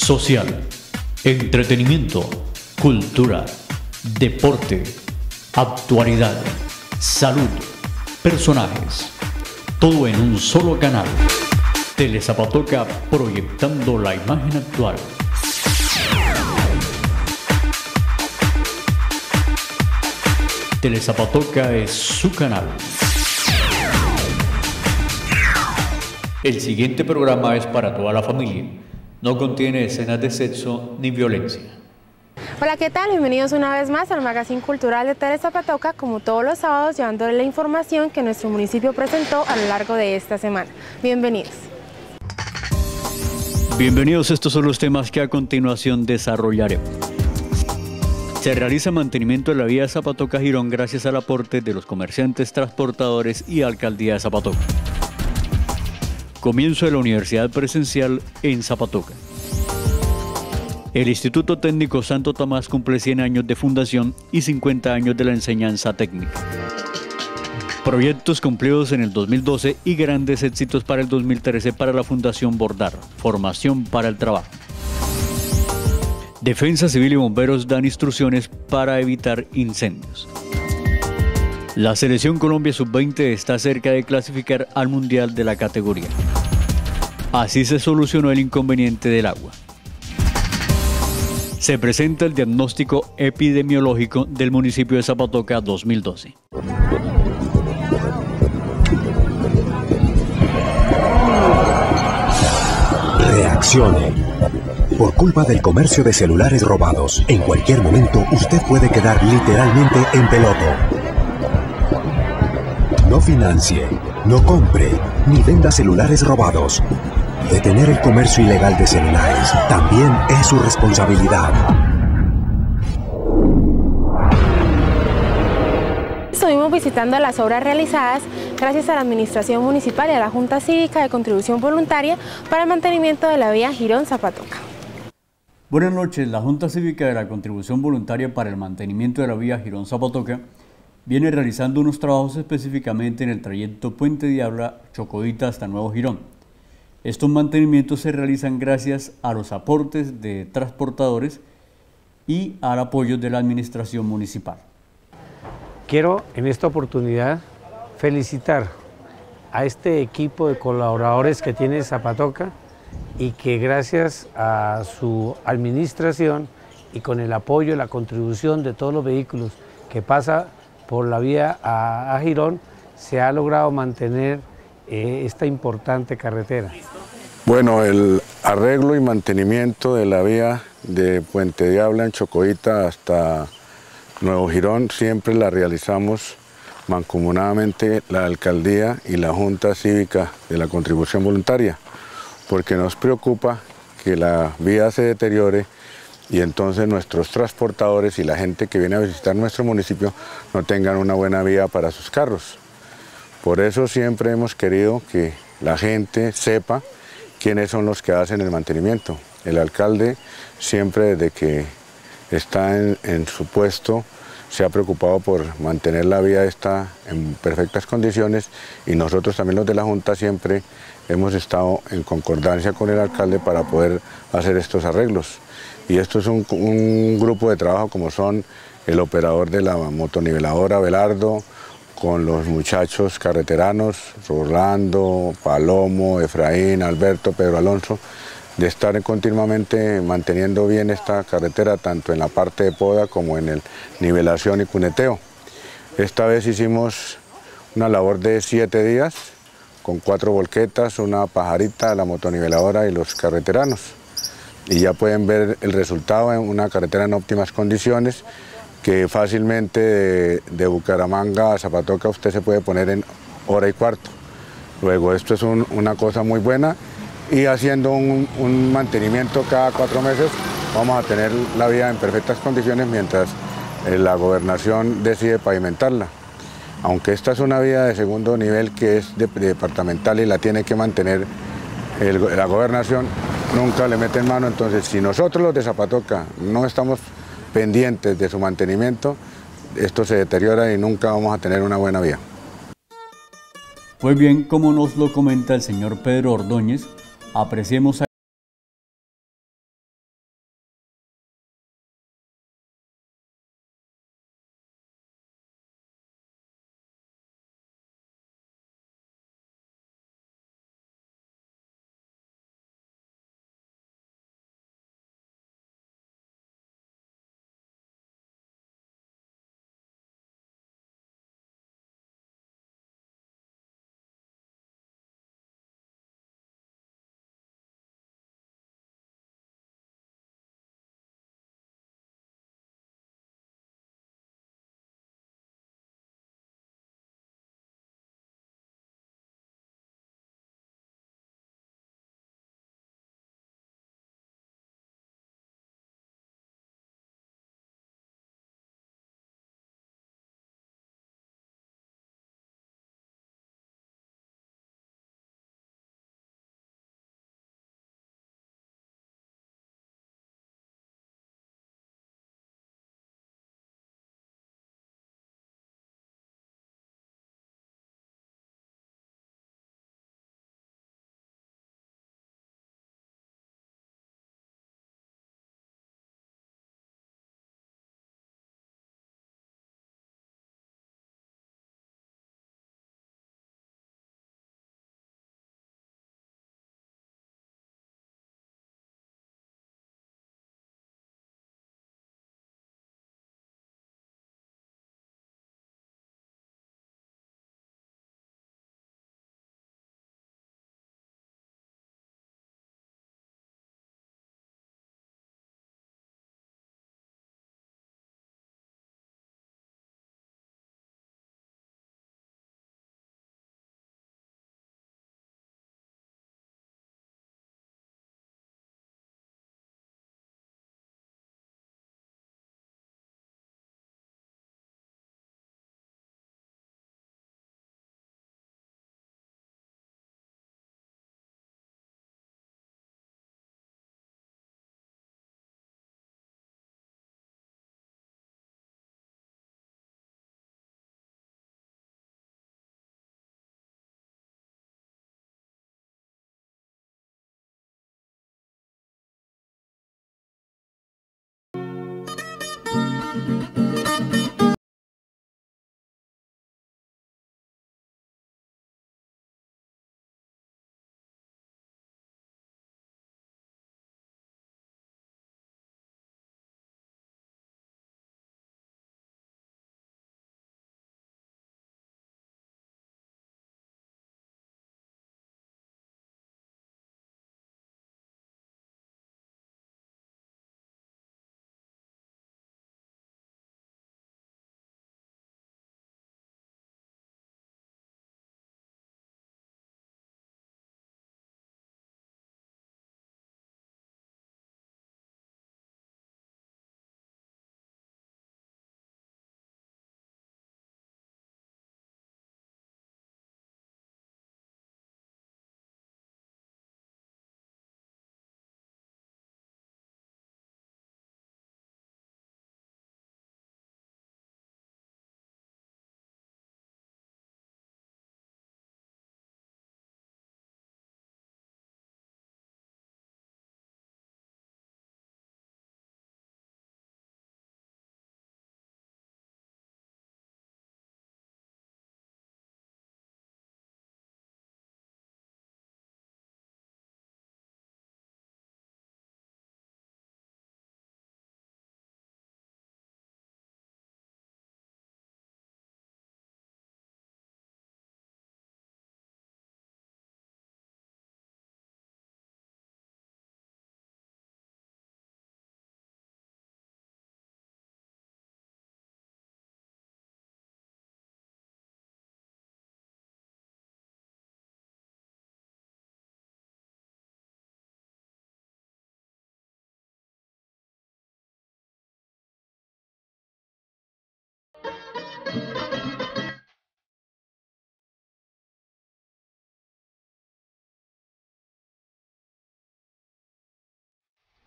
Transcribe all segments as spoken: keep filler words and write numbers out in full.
social, entretenimiento, cultura, deporte, actualidad, salud, personajes, todo en un solo canal. Telezapatoca, proyectando la imagen actual. Telezapatoca es su canal. El siguiente programa es para toda la familia. No contiene escenas de sexo ni violencia. Hola, ¿qué tal? Bienvenidos una vez más al Magazine Cultural de Telezapatoca, como todos los sábados, llevándole la información que nuestro municipio presentó a lo largo de esta semana. Bienvenidos. Bienvenidos, estos son los temas que a continuación desarrollaremos. Se realiza mantenimiento de la vía Zapatoca-Girón gracias al aporte de los comerciantes, transportadores y Alcaldía de Zapatoca. Comienzo de la universidad presencial en Zapatoca. El Instituto Técnico Santo Tomás cumple cien años de fundación y cincuenta años de la enseñanza técnica. Proyectos cumplidos en el dos mil doce y grandes éxitos para el dos mil trece para la Fundación Bordar, formación para el trabajo. Defensa Civil y bomberos dan instrucciones para evitar incendios. La Selección Colombia sub veinte está cerca de clasificar al Mundial de la categoría. Así se solucionó el inconveniente del agua. Se presenta el diagnóstico epidemiológico del municipio de Zapatoca dos mil doce. Reaccione. Por culpa del comercio de celulares robados, en cualquier momento usted puede quedar literalmente en peloto. No financie, no compre, ni venda celulares robados. Detener el comercio ilegal de celulares también es su responsabilidad. Estuvimos visitando las obras realizadas gracias a la Administración Municipal y a la Junta Cívica de Contribución Voluntaria para el mantenimiento de la vía Girón-Zapatoca. Buenas noches. La Junta Cívica de la Contribución Voluntaria para el mantenimiento de la vía Girón-Zapatoca viene realizando unos trabajos específicamente en el trayecto Puente Diabla-Chocodita hasta Nuevo Girón. Estos mantenimientos se realizan gracias a los aportes de transportadores y al apoyo de la administración municipal. Quiero en esta oportunidad felicitar a este equipo de colaboradores que tiene Zapatoca y que gracias a su administración y con el apoyo y la contribución de todos los vehículos que pasan por la vía a, a Girón, se ha logrado mantener eh, esta importante carretera. Bueno, el arreglo y mantenimiento de la vía de Puente Diabla en Chocodita hasta Nuevo Girón siempre la realizamos mancomunadamente la Alcaldía y la Junta Cívica de la Contribución Voluntaria, porque nos preocupa que la vía se deteriore y entonces nuestros transportadores y la gente que viene a visitar nuestro municipio no tengan una buena vía para sus carros. Por eso siempre hemos querido que la gente sepa quiénes son los que hacen el mantenimiento. El alcalde siempre desde que está en, en su puesto se ha preocupado por mantener la vía esta en perfectas condiciones y nosotros también los de la Junta siempre hemos estado en concordancia con el alcalde para poder hacer estos arreglos. Y esto es un, un grupo de trabajo como son el operador de la motoniveladora Belardo, con los muchachos carreteranos, Rolando, Palomo, Efraín, Alberto, Pedro Alonso, de estar continuamente manteniendo bien esta carretera, tanto en la parte de poda como en el nivelación y cuneteo. Esta vez hicimos una labor de siete días, con cuatro volquetas, una pajarita, la motoniveladora y los carreteranos. Y ya pueden ver el resultado en una carretera en óptimas condiciones, que fácilmente de, de Bucaramanga a Zapatoca usted se puede poner en hora y cuarto. Luego esto es un, una cosa muy buena y haciendo un, un mantenimiento cada cuatro meses vamos a tener la vía en perfectas condiciones mientras eh, la gobernación decide pavimentarla. Aunque esta es una vía de segundo nivel que es de, de departamental y la tiene que mantener el, la gobernación, nunca le meten mano. Entonces si nosotros los de Zapatoca no estamos pendientes de su mantenimiento, esto se deteriora y nunca vamos a tener una buena vía. Pues bien, como nos lo comenta el señor Pedro Ordóñez, apreciemos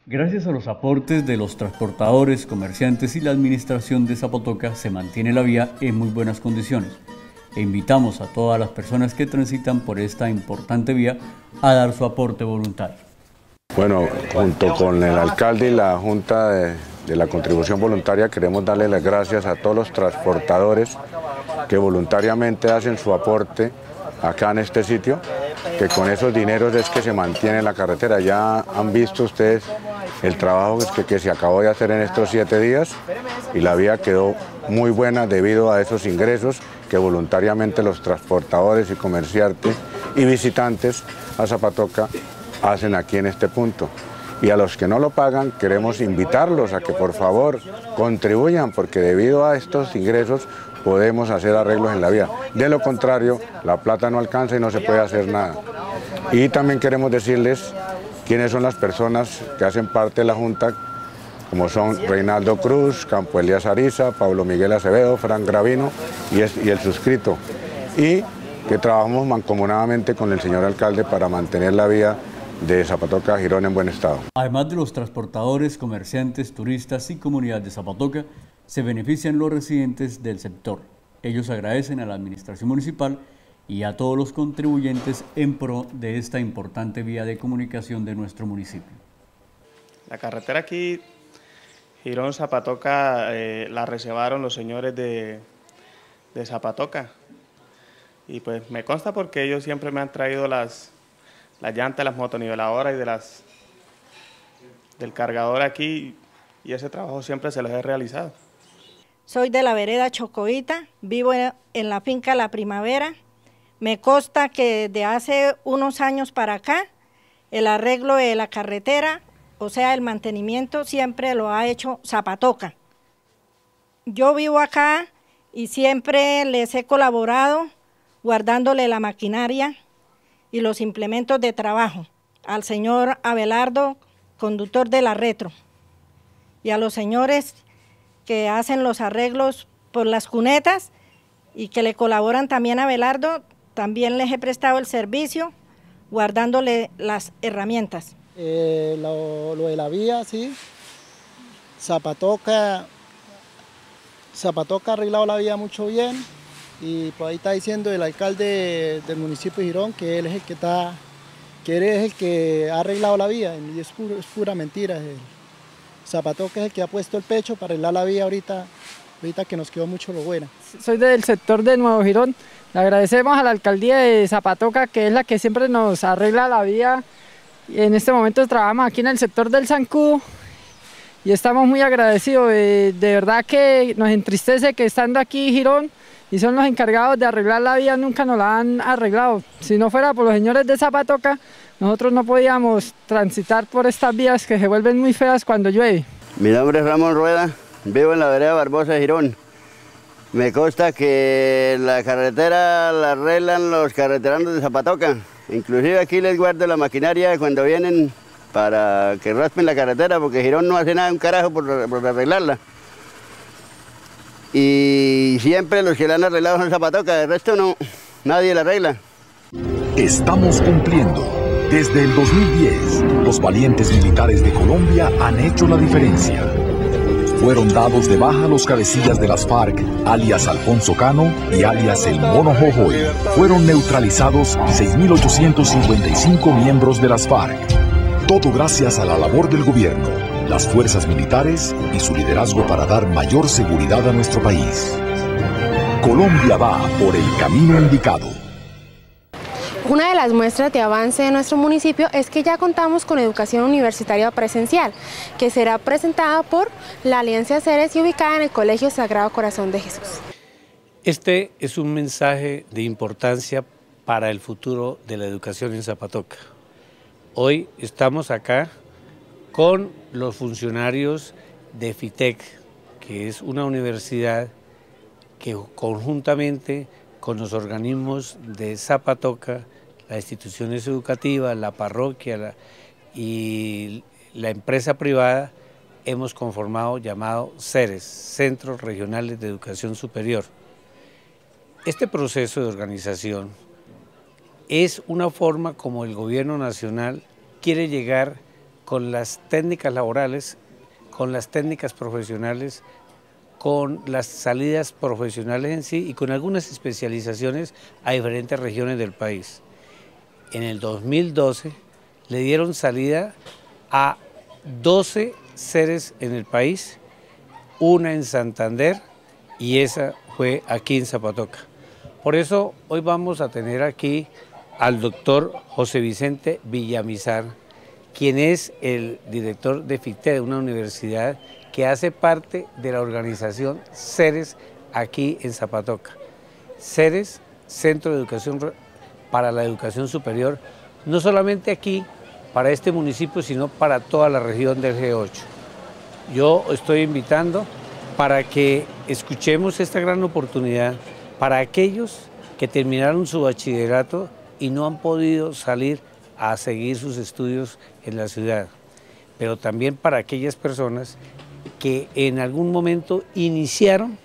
Gracias a los aportes de los transportadores, comerciantes y la administración de Zapatoca se mantiene la vía en muy buenas condiciones. E invitamos a todas las personas que transitan por esta importante vía a dar su aporte voluntario. Bueno, junto con el alcalde y la Junta de, de la Contribución Voluntaria queremos darle las gracias a todos los transportadores que voluntariamente hacen su aporte acá en este sitio, que con esos dineros es que se mantiene la carretera. Ya han visto ustedes el trabajo que, que se acabó de hacer en estos siete días y la vía quedó muy buena debido a esos ingresos que voluntariamente los transportadores y comerciantes y visitantes a Zapatoca hacen aquí en este punto. Y a los que no lo pagan queremos invitarlos a que por favor contribuyan, porque debido a estos ingresos podemos hacer arreglos en la vía. De lo contrario, la plata no alcanza y no se puede hacer nada. Y también queremos decirles quiénes son las personas que hacen parte de la Junta, como son Reinaldo Cruz, Campo Elías Ariza, Pablo Miguel Acevedo, Fran Gravino y, es, y el suscrito. Y que trabajamos mancomunadamente con el señor alcalde para mantener la vía de Zapatoca a Girón en buen estado. Además de los transportadores, comerciantes, turistas y comunidad de Zapatoca, se benefician los residentes del sector. Ellos agradecen a la administración municipal y a todos los contribuyentes en pro de esta importante vía de comunicación de nuestro municipio. La carretera aquí, Girón-Zapatoca, eh, la reservaron los señores de, de Zapatoca. Y pues me consta porque ellos siempre me han traído las, las llantas, las motoniveladoras y de las, del cargador aquí, y ese trabajo siempre se los he realizado. Soy de la vereda Chocoita, vivo en la finca La Primavera. Me consta que de hace unos años para acá, el arreglo de la carretera, o sea, el mantenimiento, siempre lo ha hecho Zapatoca. Yo vivo acá y siempre les he colaborado guardándole la maquinaria y los implementos de trabajo al señor Abelardo, conductor de la Retro, y a los señores que hacen los arreglos por las cunetas y que le colaboran también a Abelardo. También les he prestado el servicio guardándole las herramientas. Eh, lo, lo de la vía, sí. Zapatoca, Zapatoca ha arreglado la vía mucho bien y por ahí está diciendo el alcalde del municipio de Girón que él es el que está, que él es el que ha arreglado la vía y es, puro, es pura mentira. Zapatoca es el que ha puesto el pecho para arreglar la vía ahorita, ahorita que nos quedó mucho lo buena. Soy del sector de Nuevo Girón. Le agradecemos a la alcaldía de Zapatoca, que es la que siempre nos arregla la vía. Y en este momento trabajamos aquí en el sector del Zancudo y estamos muy agradecidos. De, de verdad que nos entristece que estando aquí Girón y son los encargados de arreglar la vía, nunca nos la han arreglado. Si no fuera por los señores de Zapatoca, nosotros no podíamos transitar por estas vías que se vuelven muy feas cuando llueve. Mi nombre es Ramón Rueda, vivo en la vereda Barbosa, Girón. Me consta que la carretera la arreglan los carreteranos de Zapatoca. Inclusive aquí les guardo la maquinaria cuando vienen para que raspen la carretera, porque Girón no hace nada, un carajo por, por arreglarla. Y siempre los que la han arreglado son Zapatoca, el resto no, nadie la arregla. Estamos cumpliendo. Desde el dos mil diez, los valientes militares de Colombia han hecho la diferencia. Fueron dados de baja los cabecillas de las FARC, alias Alfonso Cano y alias El Mono Jojoy. Fueron neutralizados seis mil ochocientos cincuenta y cinco miembros de las FARC. Todo gracias a la labor del gobierno, las fuerzas militares y su liderazgo para dar mayor seguridad a nuestro país. Colombia va por el camino indicado. Una de las muestras de avance de nuestro municipio es que ya contamos con educación universitaria presencial, que será presentada por la Alianza Ceres y ubicada en el Colegio Sagrado Corazón de Jesús. Este es un mensaje de importancia para el futuro de la educación en Zapatoca. Hoy estamos acá con los funcionarios de FITEC, que es una universidad que conjuntamente con los organismos de Zapatoca, las instituciones educativas, la parroquia la, y la empresa privada, hemos conformado llamado CERES, Centros Regionales de Educación Superior. Este proceso de organización es una forma como el gobierno nacional quiere llegar con las técnicas laborales, con las técnicas profesionales, con las salidas profesionales en sí y con algunas especializaciones a diferentes regiones del país. En el dos mil doce le dieron salida a doce seres en el país, una en Santander y esa fue aquí en Zapatoca. Por eso hoy vamos a tener aquí al doctor José Vicente Villamizar, quien es el director de FICTED, una universidad que hace parte de la organización CERES aquí en Zapatoca. CERES, Centro de Educación para la Educación Superior, no solamente aquí, para este municipio, sino para toda la región del G ocho. Yo estoy invitando para que escuchemos esta gran oportunidad para aquellos que terminaron su bachillerato y no han podido salir a seguir sus estudios en la ciudad, pero también para aquellas personas que en algún momento iniciaron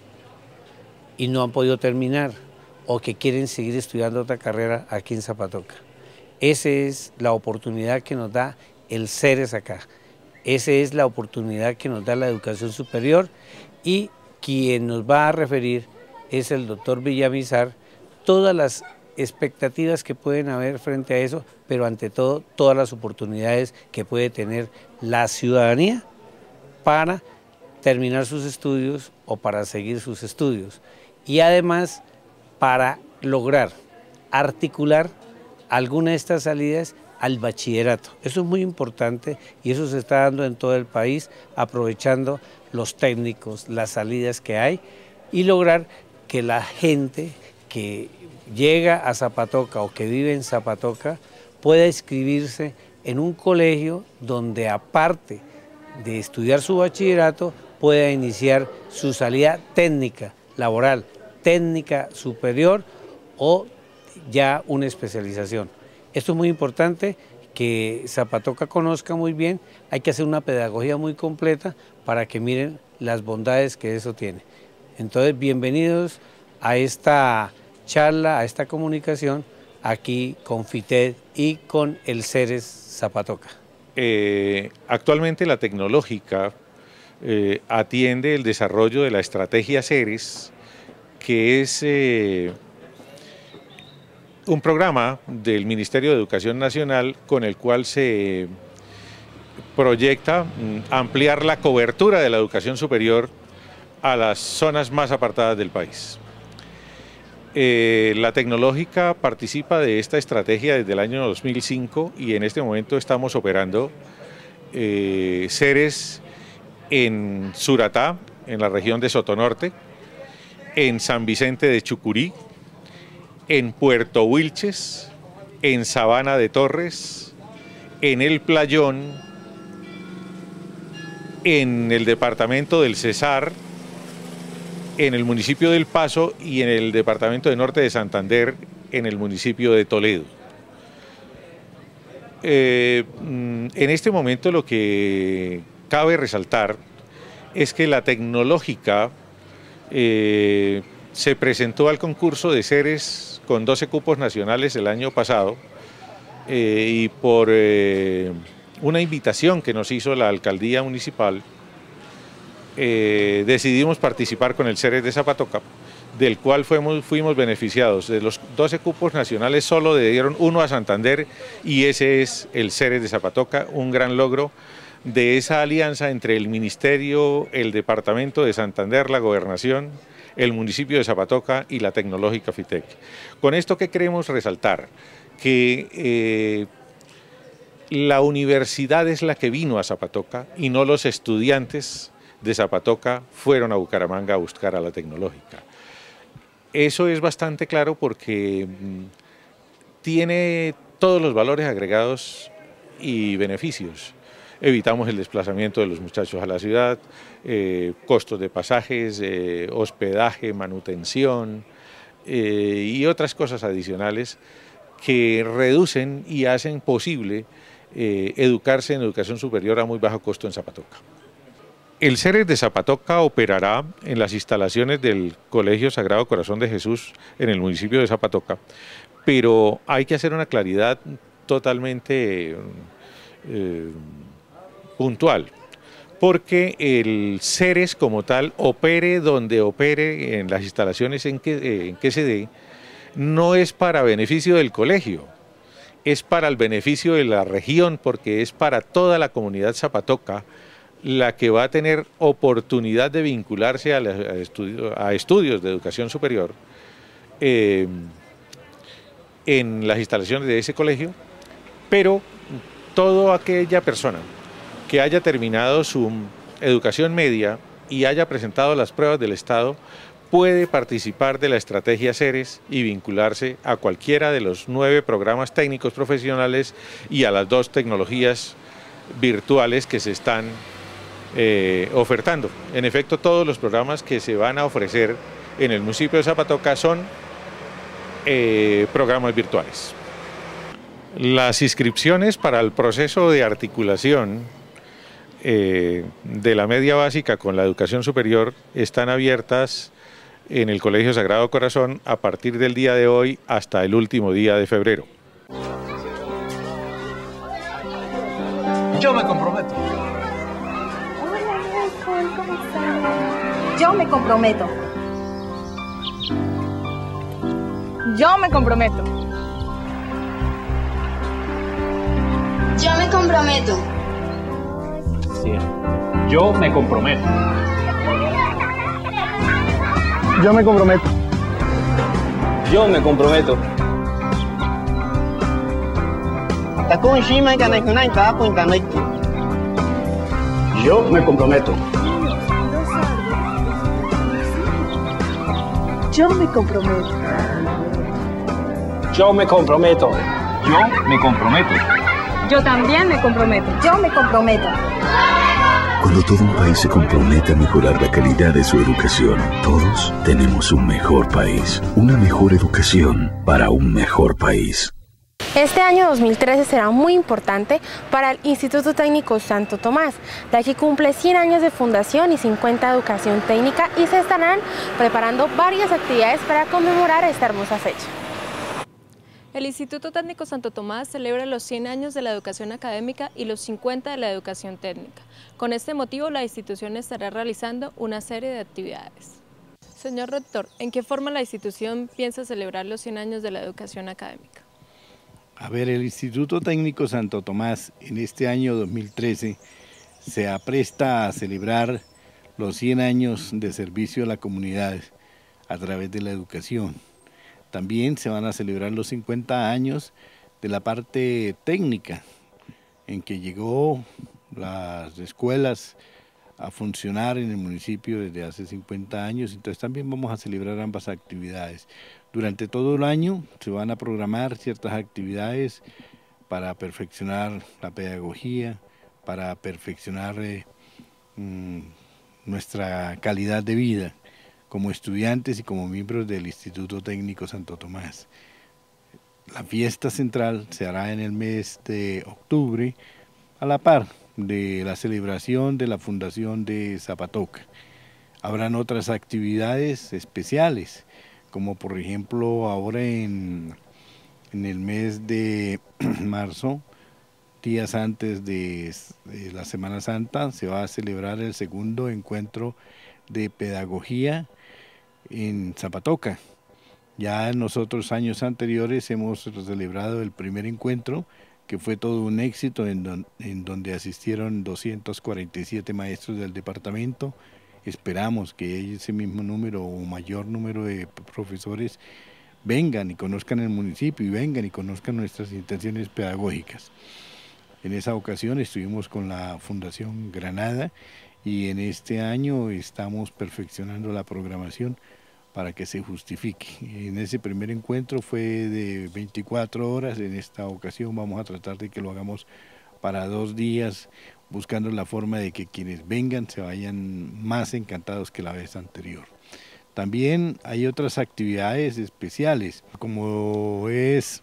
y no han podido terminar o que quieren seguir estudiando otra carrera aquí en Zapatoca. Esa es la oportunidad que nos da el CERES acá. Esa es la oportunidad que nos da la educación superior y quien nos va a referir es el doctor Villamizar, todas las expectativas que pueden haber frente a eso, pero ante todo todas las oportunidades que puede tener la ciudadanía para terminar sus estudios o para seguir sus estudios y además para lograr articular alguna de estas salidas al bachillerato. Eso es muy importante y eso se está dando en todo el país, aprovechando los técnicos, las salidas que hay y lograr que la gente que llega a Zapatoca o que vive en Zapatoca pueda inscribirse en un colegio donde aparte de estudiar su bachillerato pueda iniciar su salida técnica, laboral, técnica superior o ya una especialización. Esto es muy importante que Zapatoca conozca muy bien, hay que hacer una pedagogía muy completa para que miren las bondades que eso tiene. Entonces, bienvenidos a esta charla, a esta comunicación aquí con FICTED y con el CERES Zapatoca. Eh, actualmente la tecnológica eh, atiende el desarrollo de la estrategia CERES, que es eh, un programa del Ministerio de Educación Nacional con el cual se proyecta ampliar la cobertura de la educación superior a las zonas más apartadas del país. Eh, la tecnológica participa de esta estrategia desde el año dos mil cinco y en este momento estamos operando eh, CERES en Suratá, en la región de Sotonorte, en San Vicente de Chucurí, en Puerto Wilches, en Sabana de Torres, en El Playón, en el departamento del Cesar, en el municipio del Paso y en el departamento de Norte de Santander, en el municipio de Toledo. Eh, en este momento lo que cabe resaltar es que la tecnológica eh, se presentó al concurso de CERES con doce cupos nacionales el año pasado eh, y por eh, una invitación que nos hizo la alcaldía municipal eh, decidimos participar con el CERES de Zapatoca, del cual fuimos, fuimos beneficiados. De los doce cupos nacionales solo le dieron uno a Santander y ese es el CERES de Zapatoca, un gran logro de esa alianza entre el Ministerio, el Departamento de Santander, la Gobernación, el municipio de Zapatoca y la tecnológica FITEC. Con esto, ¿qué queremos resaltar? Que eh, la universidad es la que vino a Zapatoca y no los estudiantes de Zapatoca fueron a Bucaramanga a buscar a la tecnológica. Eso es bastante claro porque mmm, tiene todos los valores agregados y beneficios. Evitamos el desplazamiento de los muchachos a la ciudad, eh, costos de pasajes, eh, hospedaje, manutención eh, y otras cosas adicionales que reducen y hacen posible eh, educarse en educación superior a muy bajo costo en Zapatoca. El CERES de Zapatoca operará en las instalaciones del Colegio Sagrado Corazón de Jesús en el municipio de Zapatoca, pero hay que hacer una claridad totalmente eh, puntual, porque el CERES como tal, opere donde opere en las instalaciones en que, eh, en que se dé, no es para beneficio del colegio, es para el beneficio de la región, porque es para toda la comunidad zapatoca la que va a tener oportunidad de vincularse a, la, a, estudio, a estudios de educación superior eh, en las instalaciones de ese colegio, pero toda aquella persona que haya terminado su educación media y haya presentado las pruebas del Estado puede participar de la estrategia CERES y vincularse a cualquiera de los nueve programas técnicos profesionales y a las dos tecnologías virtuales que se están eh, ofertando. En efecto, todos los programas que se van a ofrecer en el municipio de Zapatoca son eh, programas virtuales. Las inscripciones para el proceso de articulación eh, de la media básica con la educación superior están abiertas en el Colegio Sagrado Corazón a partir del día de hoy hasta el último día de febrero. Yo me comprometo. Yo me comprometo. Yo me comprometo. Yo me comprometo. Sí. Yo me comprometo. Yo me comprometo. Yo me comprometo. Yo me comprometo. Yo me comprometo. Yo me comprometo. Yo me comprometo. Yo también me comprometo. Yo me comprometo. Cuando todo un país se compromete a mejorar la calidad de su educación, todos tenemos un mejor país, una mejor educación para un mejor país. Este año dos mil trece será muy importante para el Instituto Técnico Santo Tomás, ya que cumple cien años de fundación y cincuenta de educación técnica y se estarán preparando varias actividades para conmemorar esta hermosa fecha. El Instituto Técnico Santo Tomás celebra los cien años de la educación académica y los cincuenta de la educación técnica. Con este motivo, la institución estará realizando una serie de actividades. Señor rector, ¿en qué forma la institución piensa celebrar los cien años de la educación académica? A ver, el Instituto Técnico Santo Tomás en este año dos mil trece se apresta a celebrar los cien años de servicio a la comunidad a través de la educación. También se van a celebrar los cincuenta años de la parte técnica, en que llegó las escuelas a funcionar en el municipio desde hace cincuenta años, entonces también vamos a celebrar ambas actividades. Durante todo el año se van a programar ciertas actividades para perfeccionar la pedagogía, para perfeccionar eh, mmm, nuestra calidad de vida como estudiantes y como miembros del Instituto Técnico Santo Tomás. La fiesta central se hará en el mes de octubre, a la par de la celebración de la fundación de Zapatoca. Habrán otras actividades especiales, como por ejemplo ahora en, en el mes de marzo, días antes de, de la Semana Santa, se va a celebrar el segundo encuentro de pedagogía en Zapatoca. Ya nosotros años anteriores hemos celebrado el primer encuentro, que fue todo un éxito, en, don, en donde asistieron doscientos cuarenta y siete maestros del departamento. Esperamos que ese mismo número o mayor número de profesores vengan y conozcan el municipio y vengan y conozcan nuestras intenciones pedagógicas. En esa ocasión estuvimos con la Fundación Granada y en este año estamos perfeccionando la programación para que se justifique. En ese primer encuentro fue de veinticuatro horas, en esta ocasión vamos a tratar de que lo hagamos para dos días, buscando la forma de que quienes vengan se vayan más encantados que la vez anterior. También hay otras actividades especiales, como es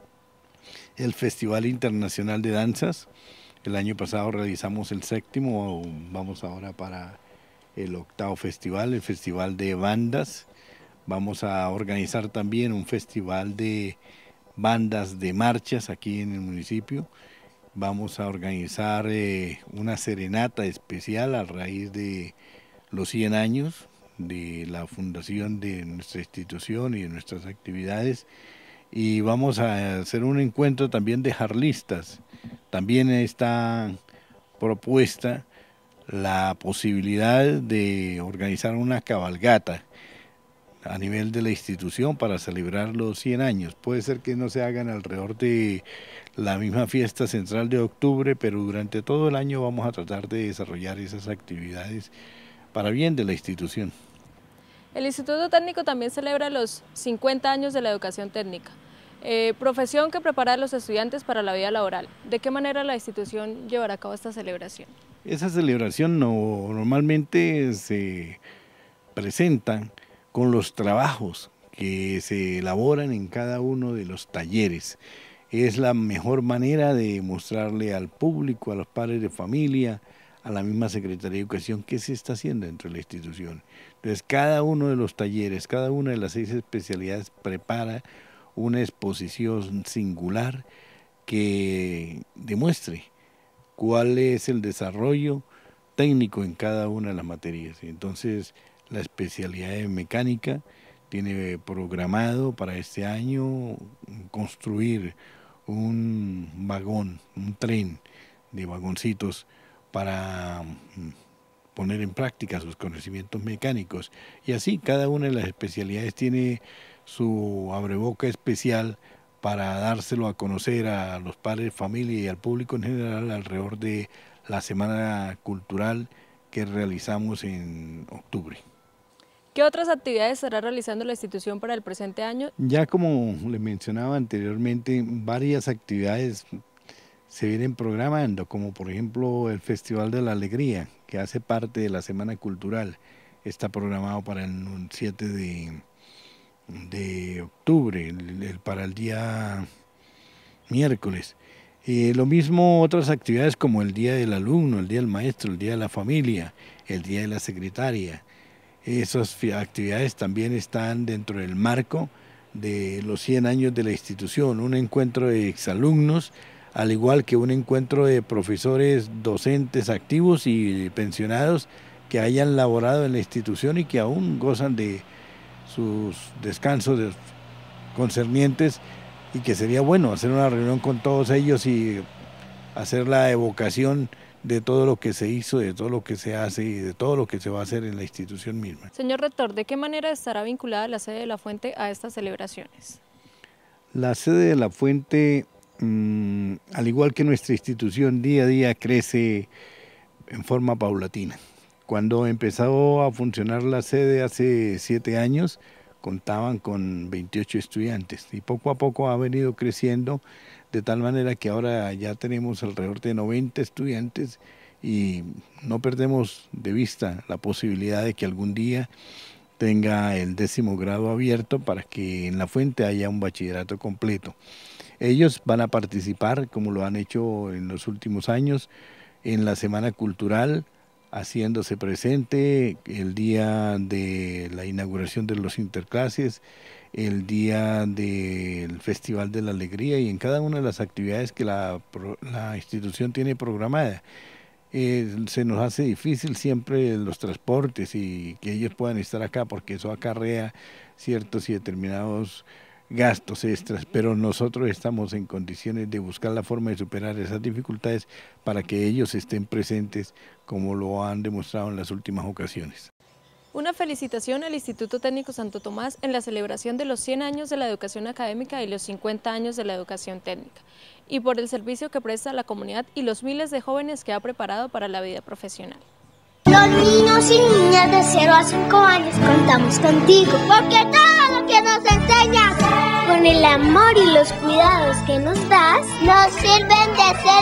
el Festival Internacional de Danzas. El año pasado realizamos el séptimo, vamos ahora para el octavo festival, el Festival de Bandas. Vamos a organizar también un festival de bandas de marchas aquí en el municipio Vamos a organizar eh, una serenata especial a raíz de los cien años de la fundación de nuestra institución y de nuestras actividades, y vamos a hacer un encuentro también de jarlistas. También está propuesta la posibilidad de organizar una cabalgata a nivel de la institución para celebrar los cien años. Puede ser que no se hagan alrededor de la misma fiesta central de octubre, pero durante todo el año vamos a tratar de desarrollar esas actividades para bien de la institución. El Instituto Técnico también celebra los cincuenta años de la educación técnica, eh, profesión que prepara a los estudiantes para la vida laboral. ¿De qué manera la institución llevará a cabo esta celebración? Esa celebración no, normalmente se presenta con los trabajos que se elaboran en cada uno de los talleres. Es la mejor manera de mostrarle al público, a los padres de familia, a la misma Secretaría de Educación, qué se está haciendo dentro de la institución. Entonces, cada uno de los talleres, cada una de las seis especialidades prepara una exposición singular que demuestre cuál es el desarrollo técnico en cada una de las materias. Entonces, la especialidad de mecánica tiene programado para este año construir un vagón, un tren de vagoncitos para poner en práctica sus conocimientos mecánicos. Y así cada una de las especialidades tiene su abreboca especial para dárselo a conocer a los padres de familia y al público en general alrededor de la Semana Cultural que realizamos en octubre. ¿Qué otras actividades estará realizando la institución para el presente año? Ya como le mencionaba anteriormente, varias actividades se vienen programando, como por ejemplo el Festival de la Alegría, que hace parte de la Semana Cultural. Está programado para el siete de octubre, el, el, para el día miércoles. Eh, lo mismo otras actividades como el Día del Alumno, el Día del Maestro, el Día de la Familia, el Día de la Secretaria. Esas actividades también están dentro del marco de los cien años de la institución, un encuentro de exalumnos, al igual que un encuentro de profesores docentes activos y pensionados que hayan laborado en la institución y que aún gozan de sus descansos concernientes, y que sería bueno hacer una reunión con todos ellos y hacer la evocación de todo lo que se hizo, de todo lo que se hace y de todo lo que se va a hacer en la institución misma. Señor Rector, ¿de qué manera estará vinculada la sede de La Fuente a estas celebraciones? La sede de La Fuente, mmm, al igual que nuestra institución, día a día crece en forma paulatina. Cuando empezó a funcionar la sede hace siete años, contaban con veintiocho estudiantes y poco a poco ha venido creciendo, de tal manera que ahora ya tenemos alrededor de noventa estudiantes y no perdemos de vista la posibilidad de que algún día tenga el décimo grado abierto para que en La Fuente haya un bachillerato completo. Ellos van a participar, como lo han hecho en los últimos años, en la Semana Cultural, haciéndose presente el día de la inauguración de los interclases, el día del Festival de la Alegría y en cada una de las actividades que la, la institución tiene programada. Eh, se nos hace difícil siempre los transportes y que ellos puedan estar acá porque eso acarrea ciertos y determinados gastos extras, pero nosotros estamos en condiciones de buscar la forma de superar esas dificultades para que ellos estén presentes como lo han demostrado en las últimas ocasiones. Una felicitación al Instituto Técnico Santo Tomás en la celebración de los cien años de la educación académica y los cincuenta años de la educación técnica, y por el servicio que presta a la comunidad y los miles de jóvenes que ha preparado para la vida profesional. Los niños y niñas de cero a cinco años contamos contigo, porque todo lo que nos enseñas, con el amor y los cuidados que nos das, nos sirven de ser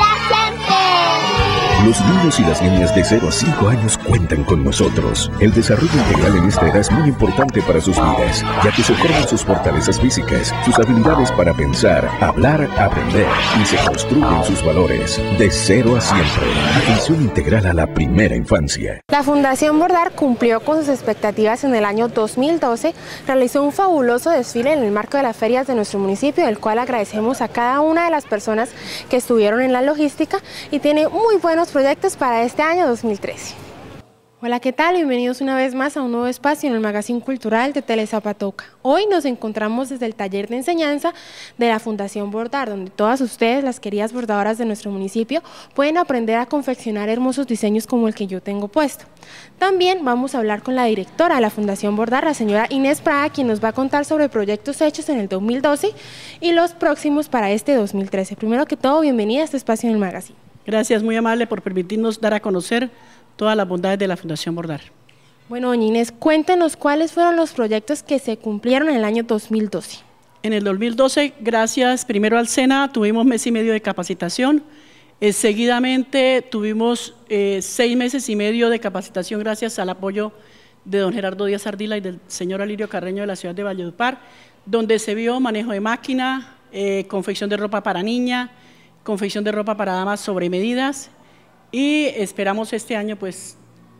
agentes. Los niños y las niñas de cero a cinco años cuentan con nosotros. El desarrollo integral en esta edad es muy importante para sus vidas, ya que se forman sus fortalezas físicas, sus habilidades para pensar, hablar, aprender y se construyen sus valores. De cero a siempre. Atención integral a la primera infancia. La Fundación Bordar cumplió con sus expectativas en el año dos mil doce, realizó un fabuloso desfile en el marco de la Feria ferias de nuestro municipio, del cual agradecemos a cada una de las personas que estuvieron en la logística y tiene muy buenos proyectos para este año dos mil trece. Hola, ¿qué tal? Bienvenidos una vez más a un nuevo espacio en el Magazine Cultural de Telezapatoca. Hoy nos encontramos desde el taller de enseñanza de la Fundación Bordar, donde todas ustedes, las queridas bordadoras de nuestro municipio, pueden aprender a confeccionar hermosos diseños como el que yo tengo puesto. También vamos a hablar con la directora de la Fundación Bordar, la señora Inés Prada, quien nos va a contar sobre proyectos hechos en el dos mil doce y los próximos para este dos mil trece. Primero que todo, bienvenida a este espacio en el Magazine. Gracias, muy amable por permitirnos dar a conocer todas las bondades de la Fundación Bordar. Bueno, doña Inés, cuéntenos cuáles fueron los proyectos que se cumplieron en el año dos mil doce. En el dos mil doce, gracias primero al SENA, tuvimos mes y medio de capacitación, eh, seguidamente tuvimos eh, seis meses y medio de capacitación gracias al apoyo de don Gerardo Díaz Ardila y del señor Alirio Carreño de la ciudad de Valledupar, donde se vio manejo de máquina, eh, confección de ropa para niña, confección de ropa para damas sobre medidas, y esperamos este año pues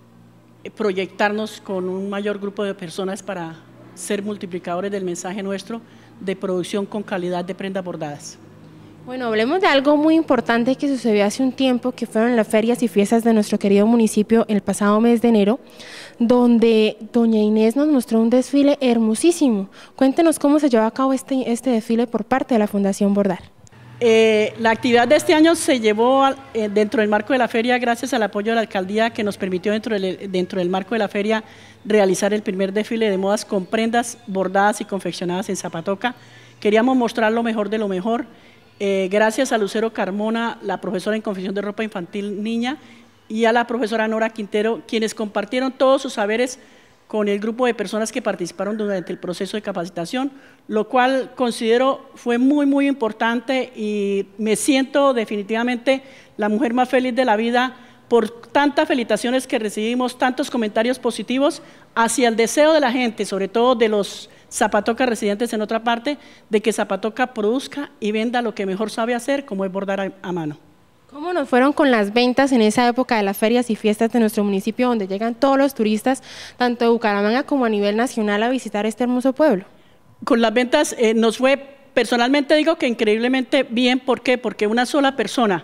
proyectarnos con un mayor grupo de personas para ser multiplicadores del mensaje nuestro de producción con calidad de prendas bordadas. Bueno, hablemos de algo muy importante que sucedió hace un tiempo, que fueron las ferias y fiestas de nuestro querido municipio el pasado mes de enero, donde doña Inés nos mostró un desfile hermosísimo. Cuéntenos cómo se llevó a cabo este, este desfile por parte de la Fundación Bordar. Eh, la actividad de este año se llevó eh, dentro del marco de la feria gracias al apoyo de la alcaldía que nos permitió dentro del, dentro del marco de la feria realizar el primer desfile de modas con prendas bordadas y confeccionadas en Zapatoca. Queríamos mostrar lo mejor de lo mejor, eh, gracias a Lucero Carmona, la profesora en confección de ropa infantil niña, y a la profesora Nora Quintero, quienes compartieron todos sus saberes con el grupo de personas que participaron durante el proceso de capacitación, lo cual considero fue muy, muy importante y me siento definitivamente la mujer más feliz de la vida por tantas felicitaciones que recibimos, tantos comentarios positivos hacia el deseo de la gente, sobre todo de los Zapatoca residentes en otra parte, de que Zapatoca produzca y venda lo que mejor sabe hacer, como es bordar a, a mano. ¿Cómo nos fueron con las ventas en esa época de las ferias y fiestas de nuestro municipio, donde llegan todos los turistas, tanto de Bucaramanga como a nivel nacional, a visitar este hermoso pueblo? Con las ventas eh, nos fue, personalmente digo que increíblemente bien. ¿Por qué? Porque una sola persona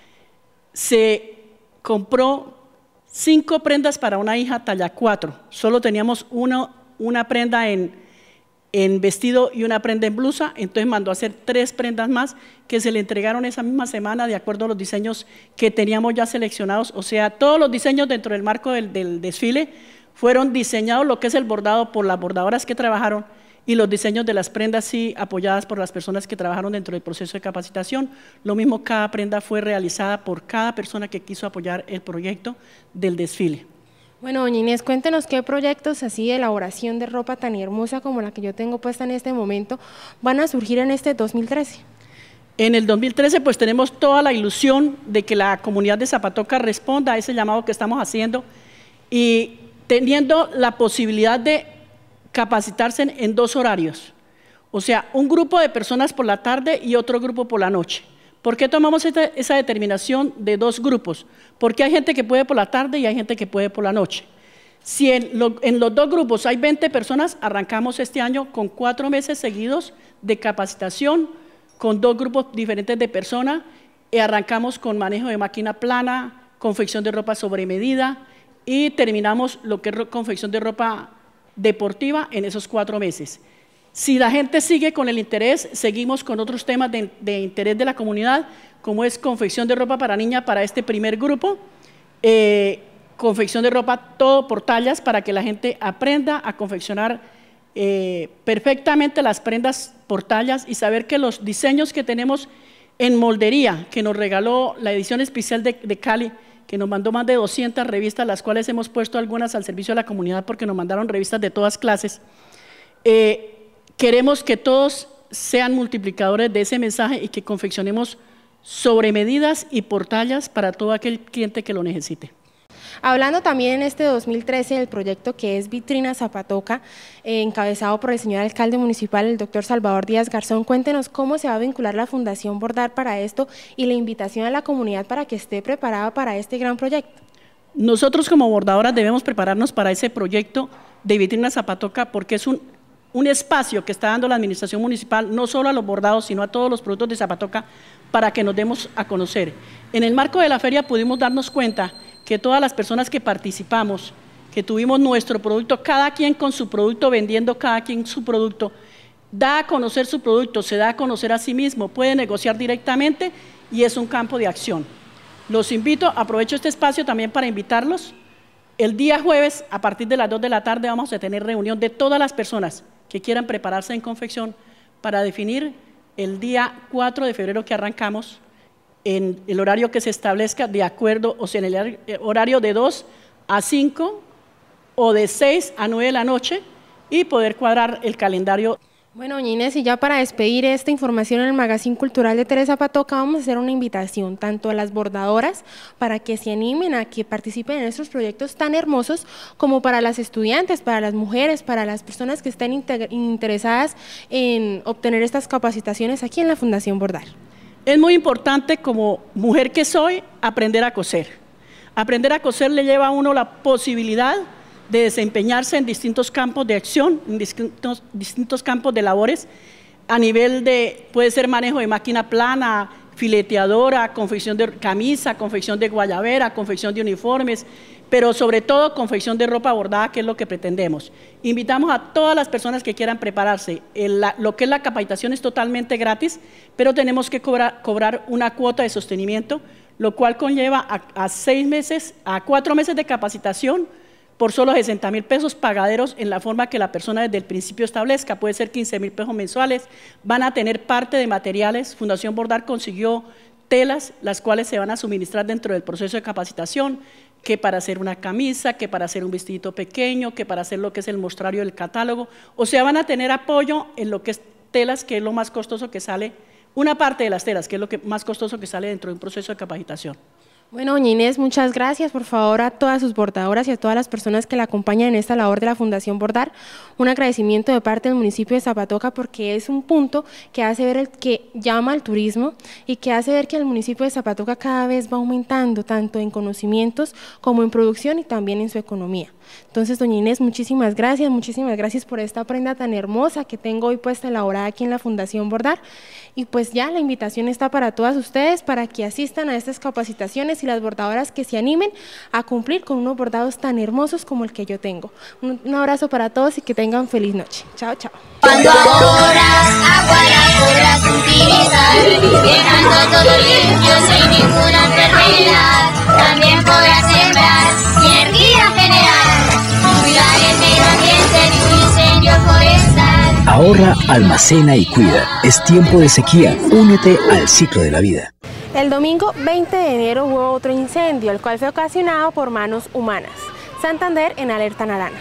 se compró cinco prendas para una hija talla cuatro. Solo teníamos uno, una prenda en en vestido y una prenda en blusa, entonces mandó a hacer tres prendas más que se le entregaron esa misma semana de acuerdo a los diseños que teníamos ya seleccionados. O sea, todos los diseños dentro del marco del, del desfile fueron diseñados, lo que es el bordado por las bordadoras que trabajaron, y los diseños de las prendas sí apoyadas por las personas que trabajaron dentro del proceso de capacitación. Lo mismo, cada prenda fue realizada por cada persona que quiso apoyar el proyecto del desfile. Bueno, doña Inés, cuéntenos qué proyectos así de elaboración de ropa tan hermosa como la que yo tengo puesta en este momento van a surgir en este dos mil trece. En el dos mil trece pues tenemos toda la ilusión de que la comunidad de Zapatoca responda a ese llamado que estamos haciendo y teniendo la posibilidad de capacitarse en, en dos horarios, o sea, un grupo de personas por la tarde y otro grupo por la noche. ¿Por qué tomamos esta, esa determinación de dos grupos? Porque hay gente que puede por la tarde y hay gente que puede por la noche. Si en, lo, en los dos grupos hay veinte personas, arrancamos este año con cuatro meses seguidos de capacitación, con dos grupos diferentes de personas, y arrancamos con manejo de máquina plana, confección de ropa sobre medida, y terminamos lo que es confección de ropa deportiva en esos cuatro meses. Si la gente sigue con el interés, seguimos con otros temas de, de interés de la comunidad, como es confección de ropa para niña para este primer grupo, eh, confección de ropa todo por tallas para que la gente aprenda a confeccionar eh, perfectamente las prendas por tallas y saber que los diseños que tenemos en moldería, que nos regaló la edición especial de, de Cali, que nos mandó más de doscientas revistas, las cuales hemos puesto algunas al servicio de la comunidad porque nos mandaron revistas de todas clases. Eh, Queremos que todos sean multiplicadores de ese mensaje y que confeccionemos sobre medidas y por tallas para todo aquel cliente que lo necesite. Hablando también en este dos mil trece del proyecto que es Vitrina Zapatoca, eh, encabezado por el señor alcalde municipal, el doctor Salvador Díaz Garzón, cuéntenos cómo se va a vincular la Fundación Bordar para esto y la invitación a la comunidad para que esté preparada para este gran proyecto. Nosotros como bordadoras debemos prepararnos para ese proyecto de Vitrina Zapatoca porque es un un espacio que está dando la administración municipal, no solo a los bordados, sino a todos los productos de Zapatoca, para que nos demos a conocer. En el marco de la feria pudimos darnos cuenta que todas las personas que participamos, que tuvimos nuestro producto, cada quien con su producto, vendiendo cada quien su producto, da a conocer su producto, se da a conocer a sí mismo, puede negociar directamente y es un campo de acción. Los invito, aprovecho este espacio también para invitarlos. El día jueves, a partir de las dos de la tarde, vamos a tener reunión de todas las personas que quieran prepararse en confección para definir el día cuatro de febrero que arrancamos, en el horario que se establezca de acuerdo, o sea, en el horario de dos a cinco o de seis a nueve de la noche, y poder cuadrar el calendario. Bueno, doña Inés, y ya para despedir esta información en el Magazine Cultural de Tere Zapatoca, vamos a hacer una invitación tanto a las bordadoras para que se animen a que participen en estos proyectos tan hermosos, como para las estudiantes, para las mujeres, para las personas que estén interesadas en obtener estas capacitaciones aquí en la Fundación Bordar. Es muy importante, como mujer que soy, aprender a coser. Aprender a coser le lleva a uno la posibilidad de desempeñarse en distintos campos de acción, en distintos, distintos campos de labores, a nivel de, puede ser manejo de máquina plana, fileteadora, confección de camisa, confección de guayabera, confección de uniformes, pero sobre todo confección de ropa bordada, que es lo que pretendemos. Invitamos a todas las personas que quieran prepararse. El, la, lo que es la capacitación es totalmente gratis, pero tenemos que cobrar, cobrar una cuota de sostenimiento, lo cual conlleva a, a seis meses, a cuatro meses de capacitación, por solo sesenta mil pesos pagaderos en la forma que la persona desde el principio establezca, puede ser quince mil pesos mensuales, van a tener parte de materiales. Fundación Bordar consiguió telas, las cuales se van a suministrar dentro del proceso de capacitación, que para hacer una camisa, que para hacer un vestidito pequeño, que para hacer lo que es el mostrario del catálogo, o sea, van a tener apoyo en lo que es telas, que es lo más costoso que sale, una parte de las telas, que es lo que más costoso que sale dentro de un proceso de capacitación. Bueno, doña Inés, muchas gracias. Por favor, a todas sus bordadoras y a todas las personas que la acompañan en esta labor de la Fundación Bordar, un agradecimiento de parte del municipio de Zapatoca, porque es un punto que hace ver, el, que llama al turismo y que hace ver que el municipio de Zapatoca cada vez va aumentando, tanto en conocimientos como en producción y también en su economía. Entonces, doña Inés, muchísimas gracias, muchísimas gracias por esta prenda tan hermosa que tengo hoy puesta elaborada aquí en la Fundación Bordar. Y pues ya la invitación está para todas ustedes para que asistan a estas capacitaciones y las bordadoras que se animen a cumplir con unos bordados tan hermosos como el que yo tengo. Un, un abrazo para todos y que tengan feliz noche. Chao, chao. Cuando ahorras agua la podrás utilizar, dejando todo limpio sin ninguna enfermedad. También podrás sembrar energía general, cuidar el medio ambiente de un incendio forestal. Ahorra, almacena y cuida. Es tiempo de sequía. Únete al ciclo de la vida. El domingo veinte de enero hubo otro incendio, el cual fue ocasionado por manos humanas. Santander en alerta naranja.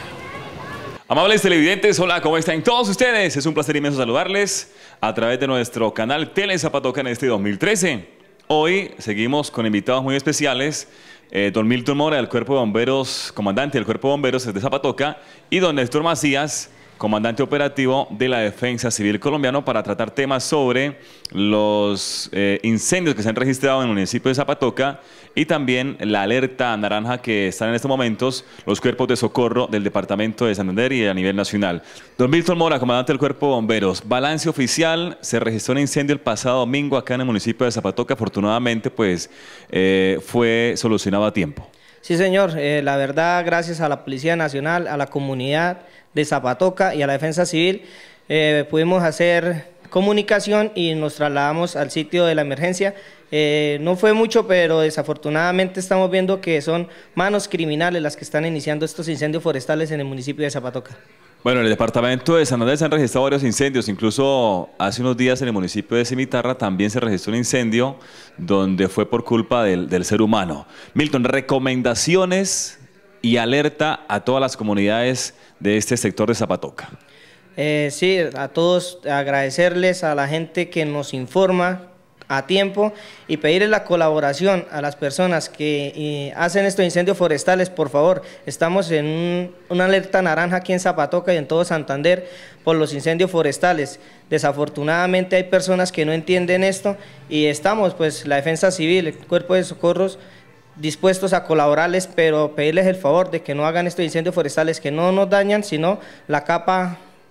Amables televidentes, hola, ¿cómo están todos ustedes? Es un placer inmenso saludarles a través de nuestro canal Tele Zapatoca en este dos mil trece. Hoy seguimos con invitados muy especiales, eh, don Milton Mora del Cuerpo de Bomberos, comandante del Cuerpo de Bomberos de Zapatoca, y don Néstor Macías, comandante operativo de la Defensa Civil Colombiano, para tratar temas sobre los eh, incendios que se han registrado en el municipio de Zapatoca y también la alerta naranja que están en estos momentos los cuerpos de socorro del departamento de Santander y a nivel nacional. Don Milton Mora, comandante del Cuerpo de Bomberos, balance oficial: se registró un incendio el pasado domingo acá en el municipio de Zapatoca. Afortunadamente, pues eh, fue solucionado a tiempo. Sí, señor, eh, la verdad, gracias a la Policía Nacional, a la comunidad de Zapatoca y a la Defensa Civil, eh, pudimos hacer comunicación y nos trasladamos al sitio de la emergencia. Eh, no fue mucho, pero desafortunadamente estamos viendo que son manos criminales las que están iniciando estos incendios forestales en el municipio de Zapatoca. Bueno, en el departamento de Santander se han registrado varios incendios, incluso hace unos días en el municipio de Cimitarra también se registró un incendio donde fue por culpa del, del ser humano. Milton, recomendaciones y alerta a todas las comunidades de este sector de Zapatoca. Eh, sí, a todos agradecerles a la gente que nos informa a tiempo y pedirles la colaboración a las personas que eh, hacen estos incendios forestales. Por favor, estamos en un, una alerta naranja aquí en Zapatoca y en todo Santander por los incendios forestales. Desafortunadamente hay personas que no entienden esto y estamos, pues, la Defensa Civil, el Cuerpo de Socorros, dispuestos a colaborarles, pero pedirles el favor de que no hagan estos incendios forestales que no nos dañan, sino la capa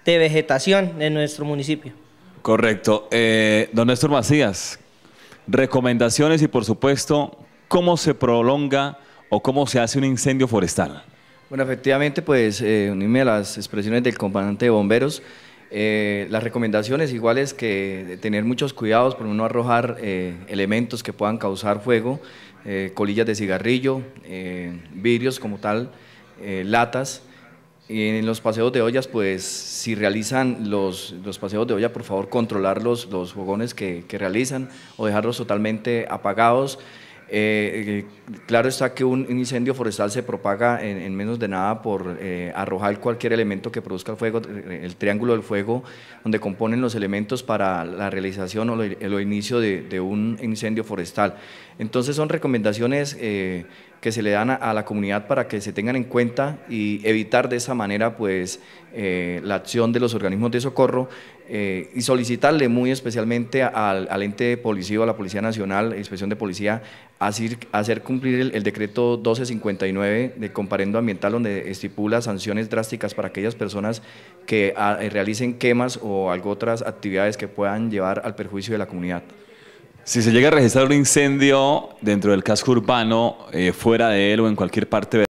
de vegetación en nuestro municipio. Correcto. Eh, don Néstor Macías, recomendaciones y por supuesto, ¿cómo se prolonga o cómo se hace un incendio forestal? Bueno, efectivamente, pues eh, unirme a las expresiones del comandante de bomberos. Eh, las recomendaciones iguales que tener muchos cuidados por no arrojar eh, elementos que puedan causar fuego, eh, colillas de cigarrillo, eh, vidrios como tal, eh, latas. Y en los paseos de ollas, pues si realizan los, los paseos de olla, por favor controlar los, los fogones que, que realizan o dejarlos totalmente apagados. Eh, eh, claro está que un incendio forestal se propaga en, en menos de nada por eh, arrojar cualquier elemento que produzca el fuego, el triángulo del fuego, donde componen los elementos para la realización o el inicio de, de un incendio forestal. Entonces son recomendaciones eh, que se le dan a, a la comunidad para que se tengan en cuenta y evitar de esa manera pues eh, la acción de los organismos de socorro eh, y solicitarle muy especialmente al, al ente policivo, a la Policía Nacional, Inspección de Policía, hacer, hacer cumplir el, el decreto doce cincuenta y nueve de comparendo ambiental, donde estipula sanciones drásticas para aquellas personas que a, realicen quemas o algo otras actividades que puedan llevar al perjuicio de la comunidad. Si se llega a registrar un incendio dentro del casco urbano, eh, fuera de él o en cualquier parte de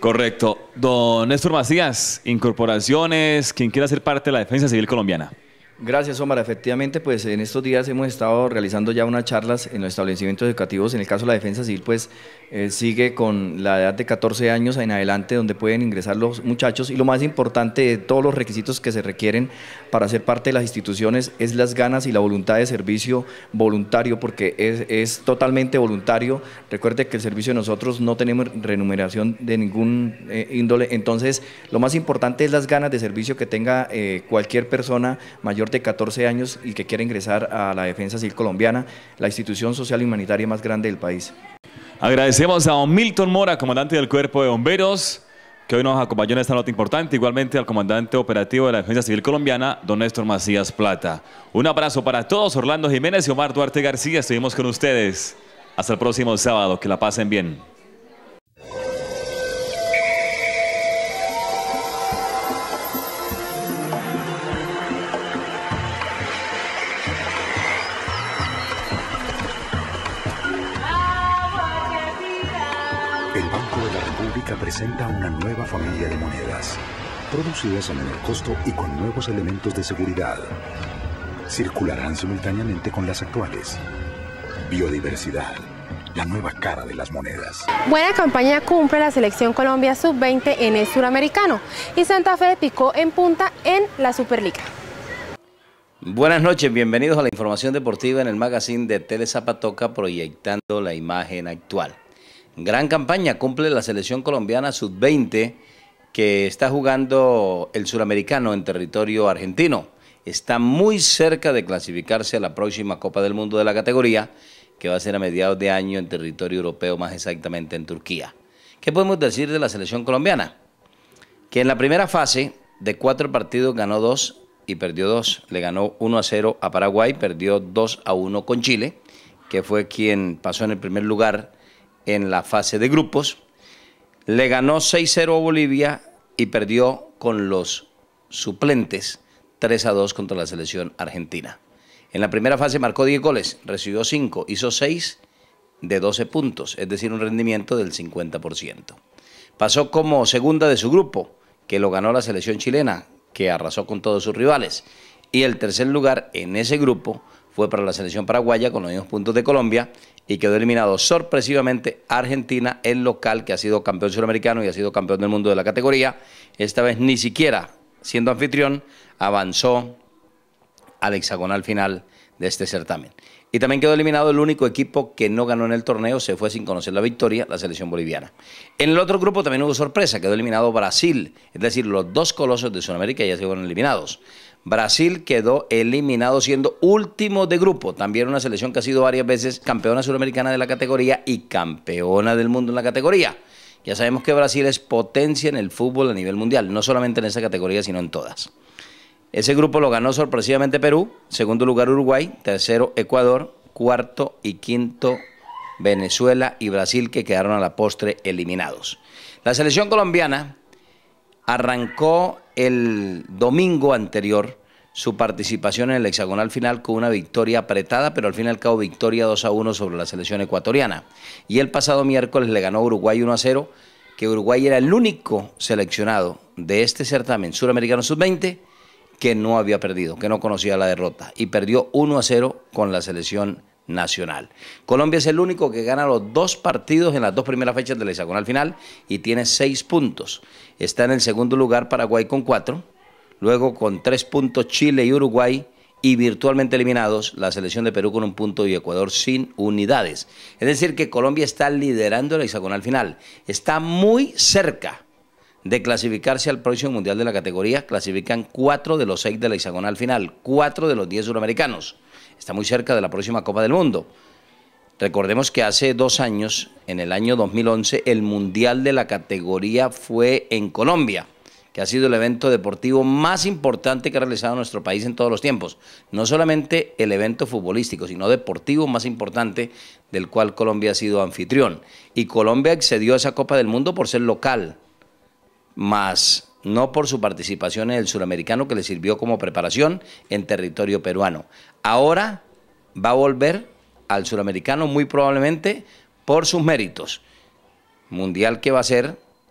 Correcto. Don Néstor Macías, incorporaciones, quien quiera ser parte de la Defensa Civil colombiana. Gracias, Omar. Efectivamente, pues en estos días hemos estado realizando ya unas charlas en los establecimientos educativos. En el caso de la Defensa Civil, pues eh, sigue con la edad de catorce años en adelante, donde pueden ingresar los muchachos. Y lo más importante de todos los requisitos que se requieren para ser parte de las instituciones es las ganas y la voluntad de servicio voluntario, porque es, es totalmente voluntario. Recuerde que el servicio de nosotros no tenemos remuneración de ningún eh, índole. Entonces, lo más importante es las ganas de servicio que tenga eh, cualquier persona mayor de catorce años y que quiera ingresar a la Defensa Civil colombiana, la institución social y humanitaria más grande del país. Agradecemos a don Milton Mora, comandante del Cuerpo de Bomberos, que hoy nos acompañó en esta nota importante, igualmente al comandante operativo de la Defensa Civil colombiana, don Néstor Macías Plata. Un abrazo para todos, Orlando Jiménez y Omar Duarte García, estuvimos con ustedes. Hasta el próximo sábado, que la pasen bien. Presenta una nueva familia de monedas, producidas a menor costo y con nuevos elementos de seguridad. Circularán simultáneamente con las actuales. Biodiversidad, la nueva cara de las monedas. Buena campaña cumple la Selección Colombia sub veinte en el suramericano y Santa Fe picó en punta en la Superliga. Buenas noches, bienvenidos a la información deportiva en el magazine de Tele Zapatoca, proyectando la imagen actual. Gran campaña cumple la Selección Colombiana sub veinte que está jugando el suramericano en territorio argentino. Está muy cerca de clasificarse a la próxima Copa del Mundo de la categoría, que va a ser a mediados de año en territorio europeo, más exactamente en Turquía. ¿Qué podemos decir de la Selección Colombiana? Que en la primera fase de cuatro partidos ganó dos y perdió dos. Le ganó uno a cero a Paraguay, perdió dos a uno con Chile, que fue quien pasó en el primer lugar en la fase de grupos. Le ganó seis cero a Bolivia y perdió con los suplentes tres a dos contra la selección argentina. En la primera fase marcó diez goles, recibió cinco, hizo seis de doce puntos, es decir, un rendimiento del cincuenta por ciento. Pasó como segunda de su grupo, que lo ganó la selección chilena, que arrasó con todos sus rivales. Y el tercer lugar en ese grupo fue para la selección paraguaya con los mismos puntos de Colombia y quedó eliminado sorpresivamente Argentina, el local que ha sido campeón suramericano y ha sido campeón del mundo de la categoría. Esta vez ni siquiera, siendo anfitrión, avanzó al hexagonal final de este certamen. Y también quedó eliminado el único equipo que no ganó en el torneo, se fue sin conocer la victoria, la selección boliviana. En el otro grupo también hubo sorpresa, quedó eliminado Brasil, es decir, los dos colosos de Sudamérica ya se fueron eliminados. Brasil quedó eliminado siendo último de grupo, también una selección que ha sido varias veces campeona sudamericana de la categoría y campeona del mundo en la categoría. Ya sabemos que Brasil es potencia en el fútbol a nivel mundial, no solamente en esa categoría, sino en todas. Ese grupo lo ganó sorpresivamente Perú, segundo lugar Uruguay, tercero Ecuador, cuarto y quinto Venezuela y Brasil, que quedaron a la postre eliminados. La selección colombiana arrancó el domingo anterior su participación en el hexagonal final con una victoria apretada, pero al fin y al cabo victoria dos a uno sobre la selección ecuatoriana. Y el pasado miércoles le ganó Uruguay uno a cero, que Uruguay era el único seleccionado de este certamen suramericano sub veinte que no había perdido, que no conocía la derrota, y perdió uno a cero con la selección nacional. Colombia es el único que gana los dos partidos en las dos primeras fechas del hexagonal final y tiene seis puntos. Está en el segundo lugar Paraguay con cuatro, luego con tres puntos Chile y Uruguay, y virtualmente eliminados la selección de Perú con un punto y Ecuador sin unidades. Es decir, que Colombia está liderando el hexagonal final, está muy cerca de clasificarse al próximo mundial de la categoría. Clasifican cuatro de los seis de la hexagonal final, cuatro de los diez suramericanos. Está muy cerca de la próxima Copa del Mundo. Recordemos que hace dos años, en el año dos mil once, el mundial de la categoría fue en Colombia, que ha sido el evento deportivo más importante que ha realizado nuestro país en todos los tiempos. No solamente el evento futbolístico, sino deportivo más importante del cual Colombia ha sido anfitrión. Y Colombia accedió a esa Copa del Mundo por ser local, más no por su participación en el suramericano, que le sirvió como preparación en territorio peruano. Ahora va a volver al suramericano muy probablemente por sus méritos. Mundial que va a ser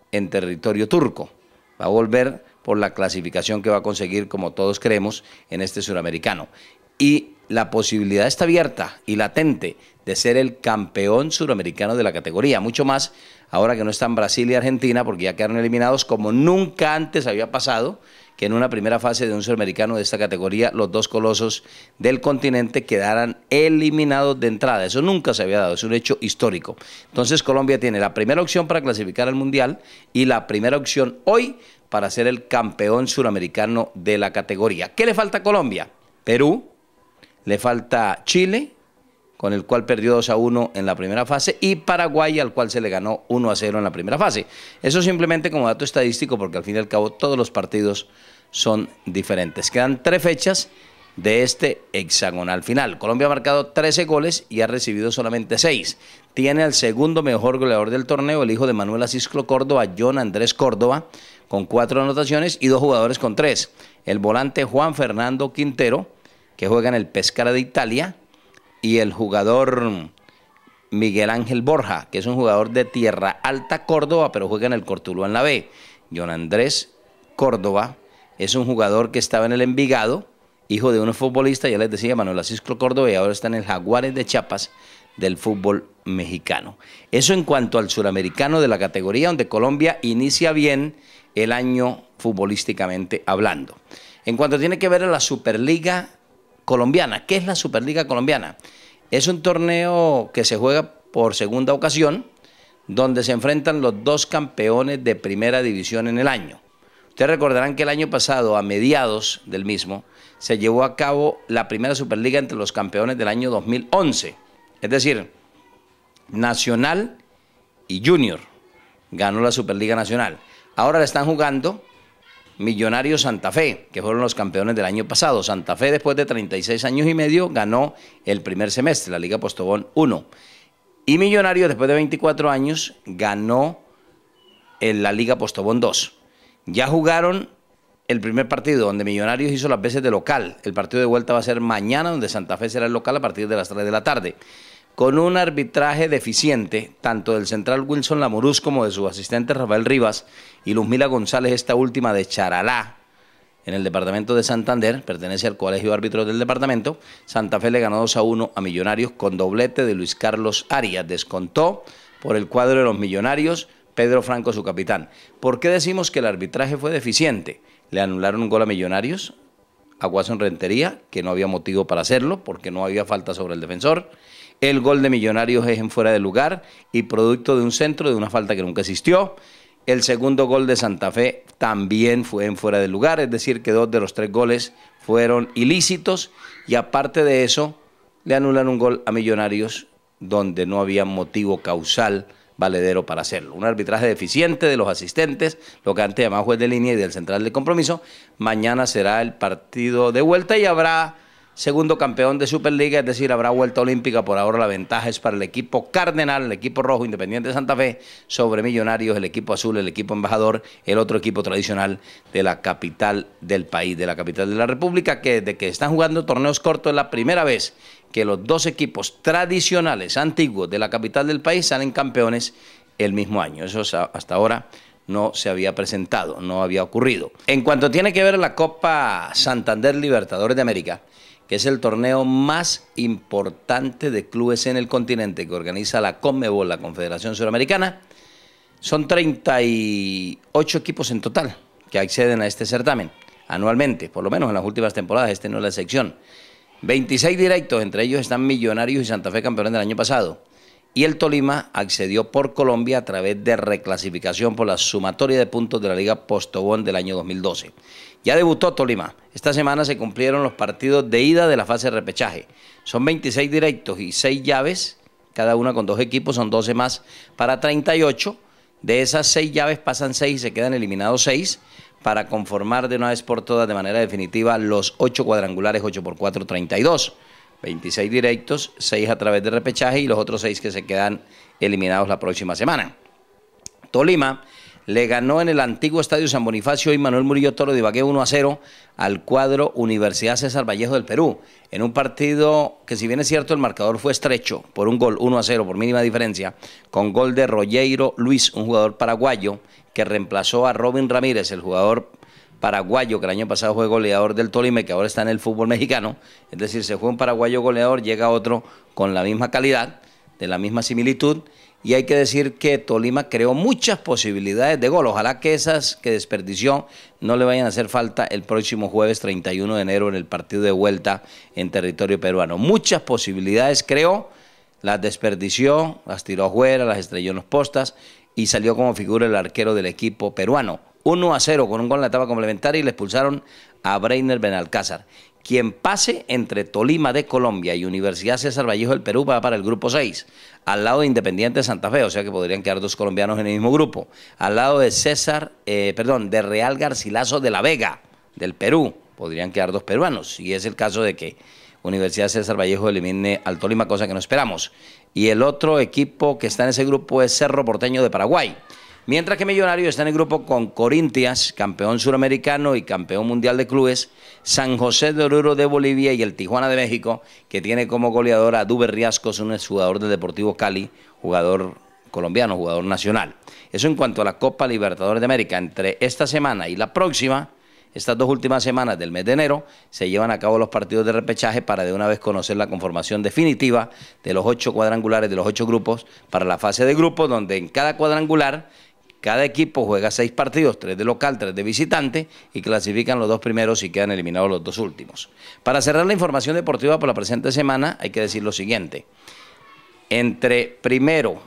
en territorio turco. Va a volver por la clasificación que va a conseguir, como todos creemos, en este suramericano. Y la posibilidad está abierta y latente de ser el campeón suramericano de la categoría, mucho más ahora que no están Brasil y Argentina, porque ya quedaron eliminados como nunca antes había pasado, que en una primera fase de un suramericano de esta categoría los dos colosos del continente quedaran eliminados de entrada. Eso nunca se había dado, es un hecho histórico. Entonces Colombia tiene la primera opción para clasificar al Mundial y la primera opción hoy para ser el campeón suramericano de la categoría. ¿Qué le falta a Colombia? Perú, le falta Chile, con el cual perdió dos a uno en la primera fase, y Paraguay, al cual se le ganó uno a cero en la primera fase. Eso simplemente como dato estadístico, porque al fin y al cabo todos los partidos son diferentes. Quedan tres fechas de este hexagonal final. Colombia ha marcado trece goles y ha recibido solamente seis. Tiene al segundo mejor goleador del torneo, el hijo de Manuel Asisclo Córdoba, John Andrés Córdoba, con cuatro anotaciones, y dos jugadores con tres. El volante Juan Fernando Quintero, que juega en el Pescara de Italia, y el jugador Miguel Ángel Borja, que es un jugador de Tierra Alta, Córdoba, pero juega en el Cortuluá en la B. John Andrés Córdoba es un jugador que estaba en el Envigado, hijo de un futbolista, ya les decía, Manuel Asisclo Córdoba, y ahora está en el Jaguares de Chiapas del fútbol mexicano. Eso en cuanto al suramericano de la categoría, donde Colombia inicia bien el año futbolísticamente hablando. En cuanto tiene que ver a la Superliga colombiana, ¿qué es la Superliga colombiana? Es un torneo que se juega por segunda ocasión, donde se enfrentan los dos campeones de primera división en el año. Ustedes recordarán que el año pasado, a mediados del mismo, se llevó a cabo la primera Superliga entre los campeones del año dos mil once. Es decir, Nacional y Junior ganó la Superliga Nacional. Ahora la están jugando Millonarios Santa Fe, que fueron los campeones del año pasado. Santa Fe, después de treinta y seis años y medio, ganó el primer semestre, la Liga Postobón uno. Y Millonarios, después de veinticuatro años, ganó en la Liga Postobón dos. Ya jugaron el primer partido, donde Millonarios hizo las veces de local. El partido de vuelta va a ser mañana, donde Santa Fe será el local a partir de las tres de la tarde. Con un arbitraje deficiente, tanto del central Wilson Lamorús como de su asistente Rafael Rivas y Luzmila González, esta última de Charalá, en el departamento de Santander, pertenece al colegio de árbitros del departamento. Santa Fe le ganó dos a uno a Millonarios con doblete de Luis Carlos Arias. Descontó por el cuadro de los Millonarios Pedro Franco, su capitán. ¿Por qué decimos que el arbitraje fue deficiente? Le anularon un gol a Millonarios, a Watson Rentería, que no había motivo para hacerlo, porque no había falta sobre el defensor. El gol de Millonarios es en fuera de lugar y producto de un centro de una falta que nunca existió. El segundo gol de Santa Fe también fue en fuera de lugar, es decir, que dos de los tres goles fueron ilícitos, y aparte de eso, le anulan un gol a Millonarios donde no había motivo causal valedero para hacerlo. Un arbitraje deficiente de los asistentes, lo que antes llamaba juez de línea, y del central de compromiso. Mañana será el partido de vuelta y habrá segundo campeón de Superliga, es decir, habrá vuelta olímpica. Por ahora la ventaja es para el equipo cardenal, el equipo rojo, Independiente de Santa Fe, sobre Millonarios, el equipo azul, el equipo embajador, el otro equipo tradicional de la capital del país, de la capital de la República, que desde que están jugando torneos cortos es la primera vez que los dos equipos tradicionales, antiguos de la capital del país salen campeones el mismo año. Eso hasta ahora no se había presentado, no había ocurrido. En cuanto tiene que ver la Copa Santander Libertadores de América, que es el torneo más importante de clubes en el continente que organiza la Conmebol, la Confederación Suramericana, son treinta y ocho equipos en total que acceden a este certamen anualmente, por lo menos en las últimas temporadas. Este no es la excepción. veintiséis directos, entre ellos están Millonarios y Santa Fe, campeones del año pasado. Y el Tolima accedió por Colombia a través de reclasificación por la sumatoria de puntos de la Liga Postobón del año dos mil doce. Ya debutó Tolima. Esta semana se cumplieron los partidos de ida de la fase de repechaje. Son veintiséis directos y seis llaves, cada una con dos equipos, son doce más para treinta y ocho. De esas seis llaves pasan seis y se quedan eliminados seis para conformar de una vez por todas de manera definitiva los ocho cuadrangulares, ocho por cuatro, treinta y dos. veintiséis directos, seis a través de repechaje y los otros seis que se quedan eliminados la próxima semana. Tolima le ganó en el antiguo Estadio San Bonifacio y Manuel Murillo Toro de Ibagué uno a cero al cuadro Universidad César Vallejo del Perú, en un partido que, si bien es cierto, el marcador fue estrecho por un gol, uno a cero por mínima diferencia, con gol de Rogeiro Luis, un jugador paraguayo que reemplazó a Robin Ramírez, el jugador paraguayo que el año pasado fue goleador del Tolima y que ahora está en el fútbol mexicano. Es decir, se fue un paraguayo goleador, llega otro con la misma calidad, de la misma similitud, y hay que decir que Tolima creó muchas posibilidades de gol. Ojalá que esas que desperdició no le vayan a hacer falta el próximo jueves treinta y uno de enero en el partido de vuelta en territorio peruano. Muchas posibilidades creó, las desperdició, las tiró afuera, las estrelló en los postas y salió como figura el arquero del equipo peruano. uno a cero con un gol en la etapa complementaria y le expulsaron a Breiner Benalcázar. Quien pase entre Tolima de Colombia y Universidad César Vallejo del Perú va para el grupo seis, al lado de Independiente Santa Fe, o sea que podrían quedar dos colombianos en el mismo grupo, al lado de César, eh, perdón, de Real Garcilaso de la Vega, del Perú, podrían quedar dos peruanos, y es el caso de que Universidad César Vallejo elimine al Tolima, cosa que no esperamos. Y el otro equipo que está en ese grupo es Cerro Porteño de Paraguay. Mientras que Millonarios está en el grupo con Corinthians, campeón suramericano y campeón mundial de clubes, San José de Oruro de Bolivia y el Tijuana de México, que tiene como goleador a Duber Riascos, un exjugador del Deportivo Cali, jugador colombiano, jugador nacional. Eso en cuanto a la Copa Libertadores de América. Entre esta semana y la próxima, estas dos últimas semanas del mes de enero, se llevan a cabo los partidos de repechaje para de una vez conocer la conformación definitiva de los ocho cuadrangulares, de los ocho grupos, para la fase de grupos, donde en cada cuadrangular cada equipo juega seis partidos, tres de local, tres de visitante, y clasifican los dos primeros y quedan eliminados los dos últimos. Para cerrar la información deportiva por la presente semana, hay que decir lo siguiente. Entre primero,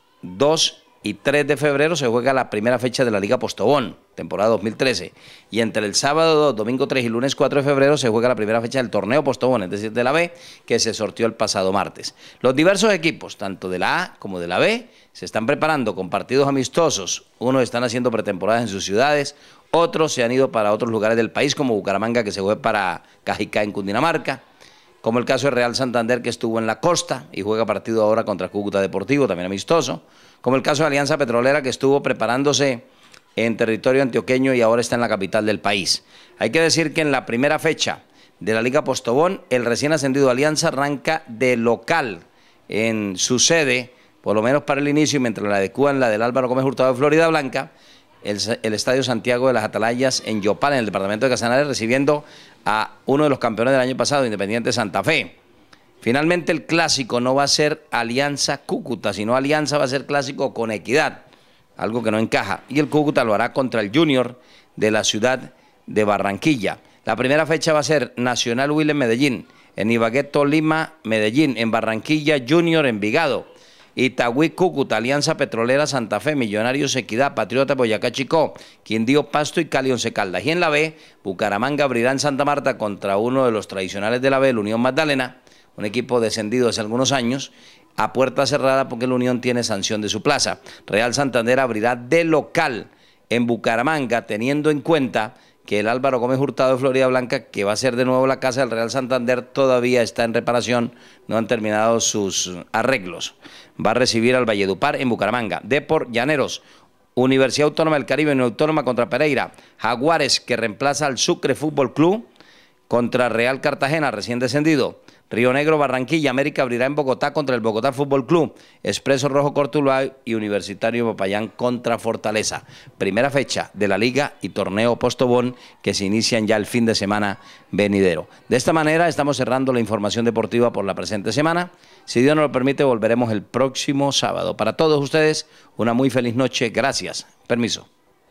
dos y tres de febrero se juega la primera fecha de la Liga Postobón, temporada dos mil trece. Y entre el sábado dos, domingo tres y lunes cuatro de febrero se juega la primera fecha del torneo Postobón, es decir, de la B, que se sorteó el pasado martes. Los diversos equipos, tanto de la A como de la B, se están preparando con partidos amistosos. Unos están haciendo pretemporadas en sus ciudades, otros se han ido para otros lugares del país, como Bucaramanga, que se fue para Cajicá en Cundinamarca, como el caso de Real Santander, que estuvo en la costa y juega partido ahora contra Cúcuta Deportivo, también amistoso, como el caso de Alianza Petrolera, que estuvo preparándose en territorio antioqueño y ahora está en la capital del país. Hay que decir que en la primera fecha de la Liga Postobón, el recién ascendido Alianza arranca de local en su sede, por lo menos para el inicio, mientras la adecúan la del Álvaro Gómez Hurtado de Florida Blanca, el, el Estadio Santiago de las Atalayas en Yopal, en el departamento de Casanare, recibiendo a uno de los campeones del año pasado, Independiente Santa Fe. Finalmente el clásico no va a ser Alianza Cúcuta, sino Alianza va a ser clásico con Equidad, algo que no encaja, y el Cúcuta lo hará contra el Junior de la ciudad de Barranquilla. La primera fecha va a ser Nacional Huila en Medellín, en Ibagué Tolima, Medellín, en Barranquilla Junior Envigado, Itagüí, Cúcuta, Alianza Petrolera, Santa Fe, Millonarios, Equidad, Patriota, Boyacá, Chicó, Quindío, Pasto y Cali, Once Caldas. Y en la B, Bucaramanga abrirá en Santa Marta contra uno de los tradicionales de la B, el Unión Magdalena, un equipo descendido hace algunos años, a puerta cerrada porque el Unión tiene sanción de su plaza. Real Santander abrirá de local en Bucaramanga, teniendo en cuenta que el Álvaro Gómez Hurtado de Florida Blanca, que va a ser de nuevo la casa del Real Santander, todavía está en reparación, no han terminado sus arreglos. Va a recibir al Valledupar en Bucaramanga. Depor Llaneros, Universidad Autónoma del Caribe, Unión Autónoma contra Pereira. Jaguares, que reemplaza al Sucre Fútbol Club, contra Real Cartagena, recién descendido. Río Negro, Barranquilla, América abrirá en Bogotá contra el Bogotá Fútbol Club, Expreso Rojo Cortuluá y Universitario Popayán contra Fortaleza. Primera fecha de la Liga y Torneo Postobón que se inician ya el fin de semana venidero. De esta manera estamos cerrando la información deportiva por la presente semana. Si Dios nos lo permite, volveremos el próximo sábado. Para todos ustedes, una muy feliz noche. Gracias. Permiso.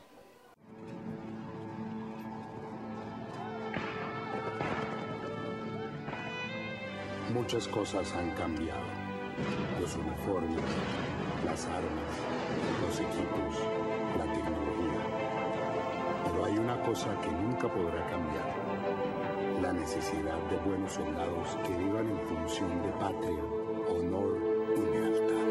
Muchas cosas han cambiado. Los uniformes, las armas, los equipos, la tecnología. Pero hay una cosa que nunca podrá cambiar. La necesidad de buenos soldados que vivan en función de patria, honor y lealtad.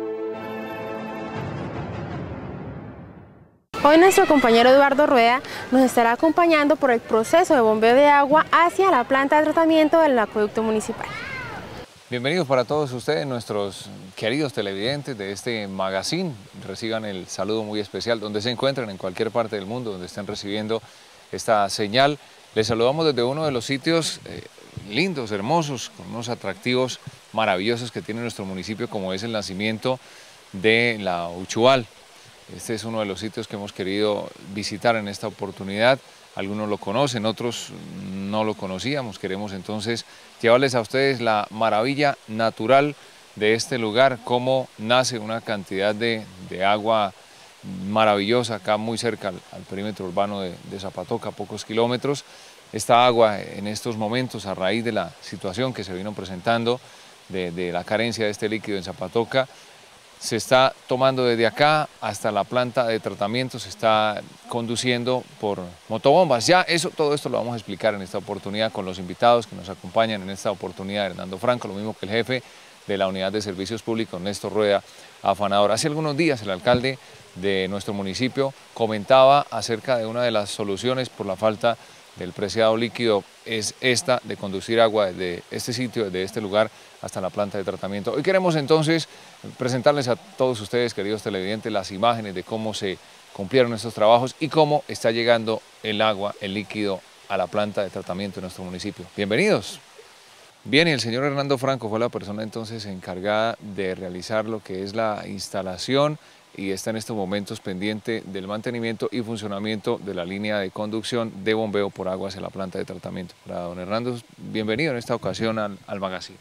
Hoy nuestro compañero Eduardo Rueda nos estará acompañando por el proceso de bombeo de agua hacia la planta de tratamiento del acueducto municipal. Bienvenidos para todos ustedes, nuestros queridos televidentes de este magazine. Reciban el saludo muy especial donde se encuentren, en cualquier parte del mundo donde estén recibiendo esta señal. Les saludamos desde uno de los sitios eh, lindos, hermosos, con unos atractivos maravillosos que tiene nuestro municipio, como es el nacimiento de la Uchual. Este es uno de los sitios que hemos querido visitar en esta oportunidad. Algunos lo conocen, otros no lo conocíamos. Queremos entonces llevarles a ustedes la maravilla natural de este lugar, cómo nace una cantidad de, de agua maravillosa acá muy cerca al, al perímetro urbano de, de Zapatoca, a pocos kilómetros. Esta agua en estos momentos, a raíz de la situación que se vino presentando de, de la carencia de este líquido en Zapatoca, se está tomando desde acá hasta la planta de tratamiento, se está conduciendo por motobombas. Ya eso, todo esto lo vamos a explicar en esta oportunidad con los invitados que nos acompañan en esta oportunidad, Hernando Franco, lo mismo que el jefe de la Unidad de Servicios Públicos, Néstor Rueda, afanador. Hace algunos días el alcalde de nuestro municipio comentaba acerca de una de las soluciones por la falta del preciado líquido, es esta de conducir agua desde este sitio, desde este lugar hasta la planta de tratamiento. Hoy queremos entonces presentarles a todos ustedes, queridos televidentes, las imágenes de cómo se cumplieron estos trabajos y cómo está llegando el agua, el líquido a la planta de tratamiento de nuestro municipio. Bienvenidos. Bien, y el señor Hernando Franco fue la persona entonces encargada de realizar lo que es la instalación y está en estos momentos pendiente del mantenimiento y funcionamiento de la línea de conducción de bombeo por agua hacia la planta de tratamiento. Para don Hernando, bienvenido en esta ocasión al, al magazine.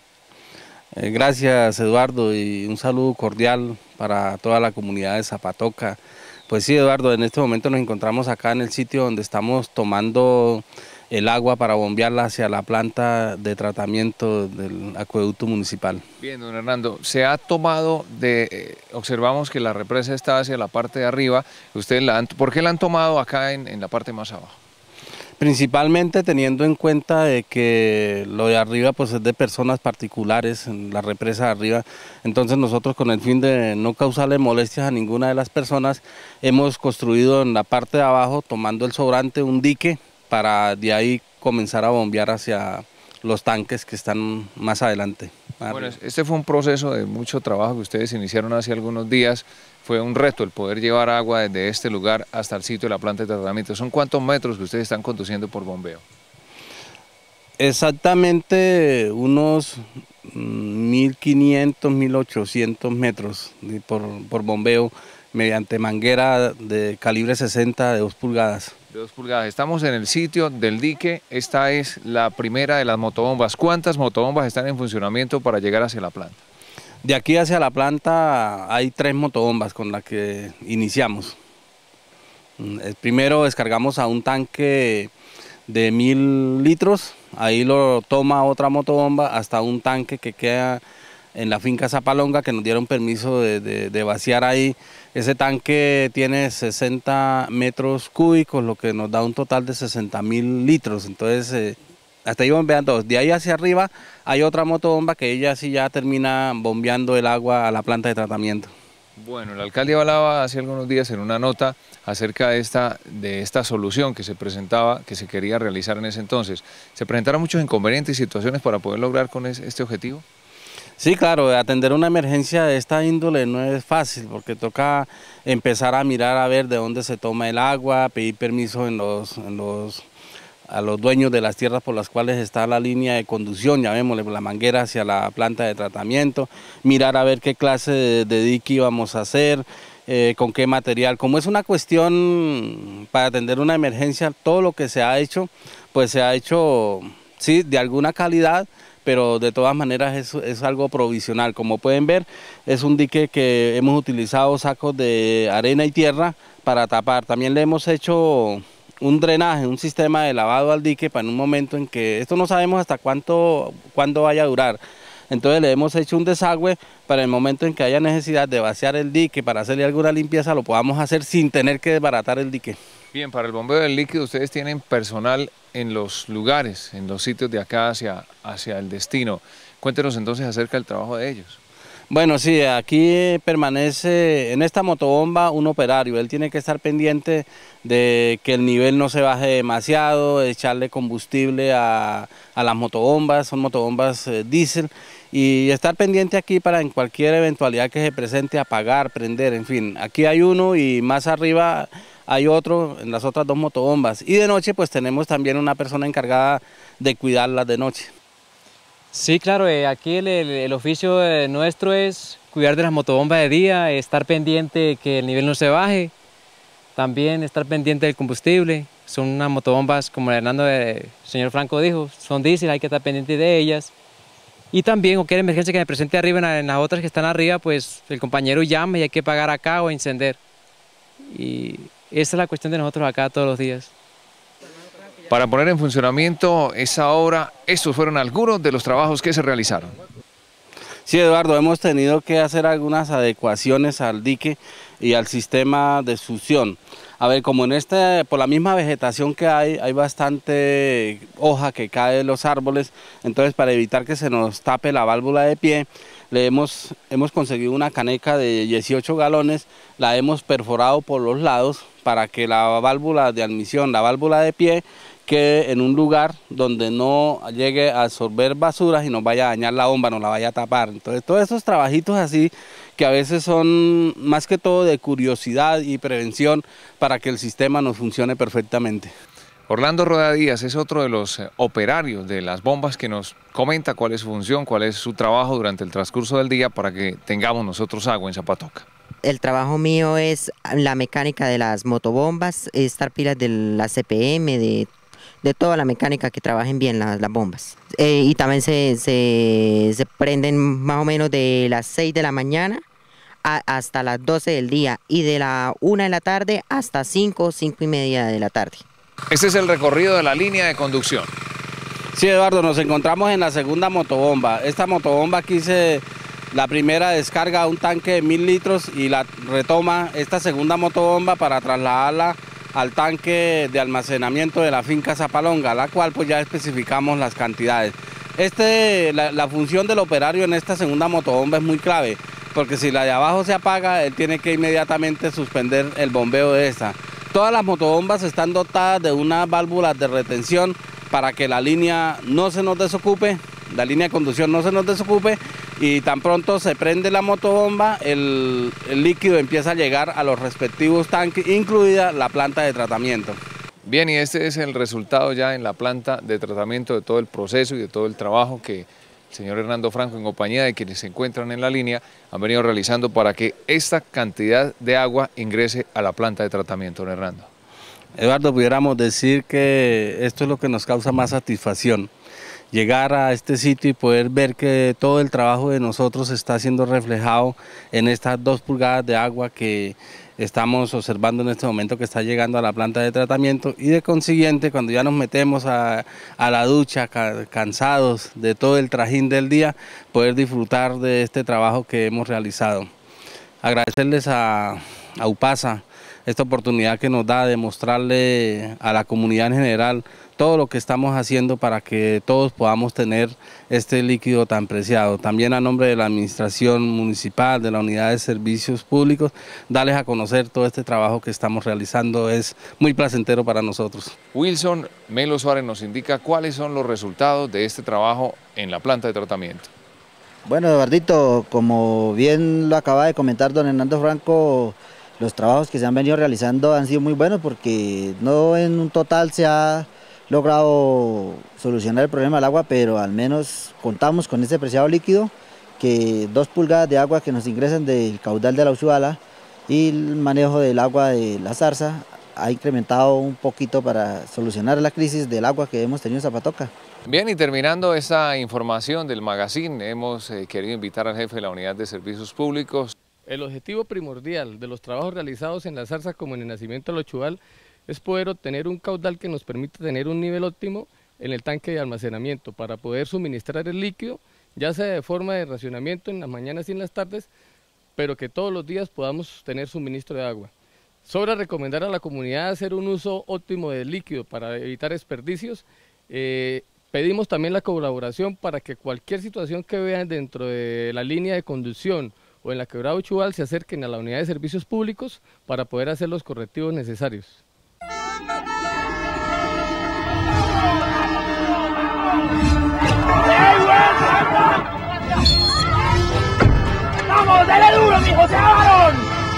Eh, gracias, Eduardo, y un saludo cordial para toda la comunidad de Zapatoca. Pues sí, Eduardo, en este momento nos encontramos acá en el sitio donde estamos tomando el agua para bombearla hacia la planta de tratamiento del acueducto municipal. Bien, don Hernando, se ha tomado de, eh, observamos que la represa está hacia la parte de arriba, ustedes la han, ¿por qué la han tomado acá en, en la parte más abajo? Principalmente teniendo en cuenta de que lo de arriba pues es de personas particulares, en la represa de arriba, entonces nosotros con el fin de no causarle molestias a ninguna de las personas, hemos construido en la parte de abajo, tomando el sobrante, un dique, para de ahí comenzar a bombear hacia los tanques que están más adelante. Bueno, este fue un proceso de mucho trabajo que ustedes iniciaron hace algunos días. Fue un reto el poder llevar agua desde este lugar hasta el sitio de la planta de tratamiento. ¿Son cuántos metros que ustedes están conduciendo por bombeo? Exactamente unos mil quinientos, mil ochocientos metros por, por bombeo mediante manguera de calibre sesenta de dos pulgadas. De dos pulgadas. Estamos en el sitio del dique. Esta es la primera de las motobombas. ¿Cuántas motobombas están en funcionamiento para llegar hacia la planta? De aquí hacia la planta hay tres motobombas con las que iniciamos. Primero descargamos a un tanque de mil litros, ahí lo toma otra motobomba hasta un tanque que queda en la finca Zapalonga, que nos dieron permiso de, de, de vaciar ahí. Ese tanque tiene sesenta metros cúbicos, lo que nos da un total de sesenta mil litros. Entonces, eh, hasta ahí bombean dos. De ahí hacia arriba hay otra motobomba que ella sí ya termina bombeando el agua a la planta de tratamiento. Bueno, el alcalde hablaba hace algunos días en una nota acerca de esta, de esta solución que se presentaba, que se quería realizar en ese entonces. ¿Se presentaron muchos inconvenientes y situaciones para poder lograr con este objetivo? Sí, claro, atender una emergencia de esta índole no es fácil porque toca empezar a mirar a ver de dónde se toma el agua, pedir permiso en los, en los, a los dueños de las tierras por las cuales está la línea de conducción, llamémosle la manguera hacia la planta de tratamiento, mirar a ver qué clase de, de dique íbamos a hacer, eh, con qué material. Como es una cuestión para atender una emergencia, todo lo que se ha hecho, pues se ha hecho, sí, de alguna calidad, pero de todas maneras es, es algo provisional. Como pueden ver, es un dique que hemos utilizado sacos de arena y tierra para tapar. También le hemos hecho un drenaje, un sistema de lavado al dique para en un momento en que, esto no sabemos hasta cuánto, cuándo vaya a durar. Entonces le hemos hecho un desagüe para el momento en que haya necesidad de vaciar el dique, para hacerle alguna limpieza, lo podamos hacer sin tener que desbaratar el dique. Bien, para el bombeo del líquido ustedes tienen personal en los lugares, en los sitios de acá hacia, hacia el destino. Cuéntenos entonces acerca del trabajo de ellos. Bueno, sí, aquí permanece en esta motobomba un operario. Él tiene que estar pendiente de que el nivel no se baje demasiado, echarle combustible a, a las motobombas, son motobombas eh, diésel, y estar pendiente aquí para en cualquier eventualidad que se presente apagar, prender, en fin. Aquí hay uno y más arriba hay otro en las otras dos motobombas. Y de noche pues tenemos también una persona encargada de cuidarlas de noche. Sí, claro, eh, aquí el, el, el oficio eh, nuestro es cuidar de las motobombas de día, estar pendiente que el nivel no se baje, también estar pendiente del combustible. Son unas motobombas, como Hernando, eh, el señor Franco dijo, son diésel, hay que estar pendiente de ellas. Y también cualquier emergencia que me presente arriba, en, la, en las otras que están arriba, pues el compañero llama y hay que apagar acá o encender. Y esa es la cuestión de nosotros acá todos los días. Para poner en funcionamiento esa obra, estos fueron algunos de los trabajos que se realizaron. Sí, Eduardo, hemos tenido que hacer algunas adecuaciones al dique y al sistema de succión. A ver, como en este, por la misma vegetación que hay, hay bastante hoja que cae de los árboles, entonces para evitar que se nos tape la válvula de pie, le hemos, hemos conseguido una caneca de dieciocho galones, la hemos perforado por los lados para que la válvula de admisión, la válvula de pie, quede en un lugar donde no llegue a absorber basuras y nos vaya a dañar la bomba, nos la vaya a tapar. Entonces todos esos trabajitos así que a veces son más que todo de curiosidad y prevención para que el sistema nos funcione perfectamente. Orlando Roda Díaz es otro de los operarios de las bombas que nos comenta cuál es su función, cuál es su trabajo durante el transcurso del día para que tengamos nosotros agua en Zapatoca. El trabajo mío es la mecánica de las motobombas, estar pilas de la C P M, de, de toda la mecánica que trabajen bien las, las bombas. Eh, y también se, se, se prenden más o menos de las seis de la mañana a, hasta las doce del día y de la una de la tarde hasta cinco, cinco y media de la tarde. Este es el recorrido de la línea de conducción. Sí, Eduardo, nos encontramos en la segunda motobomba. Esta motobomba aquí se... La primera descarga un tanque de mil litros y la retoma esta segunda motobomba para trasladarla al tanque de almacenamiento de la finca Zapalonga, la cual pues ya especificamos las cantidades. Este, la, la función del operario en esta segunda motobomba es muy clave, porque si la de abajo se apaga, él tiene que inmediatamente suspender el bombeo de esta. Todas las motobombas están dotadas de unas válvulas de retención para que la línea no se nos desocupe, la línea de conducción no se nos desocupe, y tan pronto se prende la motobomba, el, el líquido empieza a llegar a los respectivos tanques, incluida la planta de tratamiento. Bien, y este es el resultado ya en la planta de tratamiento de todo el proceso y de todo el trabajo que el señor Hernando Franco, en compañía de quienes se encuentran en la línea, han venido realizando para que esta cantidad de agua ingrese a la planta de tratamiento, don Hernando. Eduardo, pudiéramos decir que esto es lo que nos causa más satisfacción. Llegar a este sitio y poder ver que todo el trabajo de nosotros está siendo reflejado en estas dos pulgadas de agua que estamos observando en este momento que está llegando a la planta de tratamiento, y de consiguiente cuando ya nos metemos a, a la ducha ca, cansados de todo el trajín del día, poder disfrutar de este trabajo que hemos realizado. Agradecerles a, a UPASA esta oportunidad que nos da de mostrarle a la comunidad en general todo lo que estamos haciendo para que todos podamos tener este líquido tan preciado. También a nombre de la Administración Municipal, de la Unidad de Servicios Públicos, darles a conocer todo este trabajo que estamos realizando, es muy placentero para nosotros. Wilson Melo Suárez nos indica cuáles son los resultados de este trabajo en la planta de tratamiento. Bueno, Eduardito, como bien lo acaba de comentar don Hernando Franco, los trabajos que se han venido realizando han sido muy buenos porque no en un total se ha logrado solucionar el problema del agua, pero al menos contamos con este preciado líquido, que dos pulgadas de agua que nos ingresan del caudal de la Usuala y el manejo del agua de la zarza ha incrementado un poquito para solucionar la crisis del agua que hemos tenido en Zapatoca. Bien, y terminando esta información del magazine, hemos eh, querido invitar al jefe de la Unidad de Servicios Públicos. El objetivo primordial de los trabajos realizados en la zarza como en el nacimiento del Ochual es poder obtener un caudal que nos permita tener un nivel óptimo en el tanque de almacenamiento para poder suministrar el líquido, ya sea de forma de racionamiento en las mañanas y en las tardes, pero que todos los días podamos tener suministro de agua. Sobra recomendar a la comunidad hacer un uso óptimo del líquido para evitar desperdicios, eh, Pedimos también la colaboración para que cualquier situación que vean dentro de la línea de conducción o en la quebrada Uchubal se acerquen a la unidad de servicios públicos para poder hacer los correctivos necesarios. ¡Vamos, dale duro, mijo, se acabaron!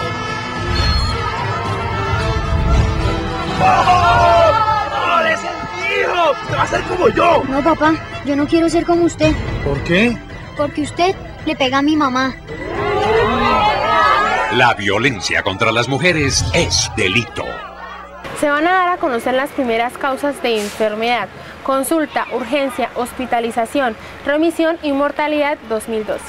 ¡Oh! ¡Le sentido! ¡Te va a hacer como yo! No, papá, yo no quiero ser como usted. ¿Por qué? Porque usted le pega a mi mamá. La violencia contra las mujeres es delito. Se van a dar a conocer las primeras causas de enfermedad, consulta, urgencia, hospitalización, remisión y mortalidad dos mil doce.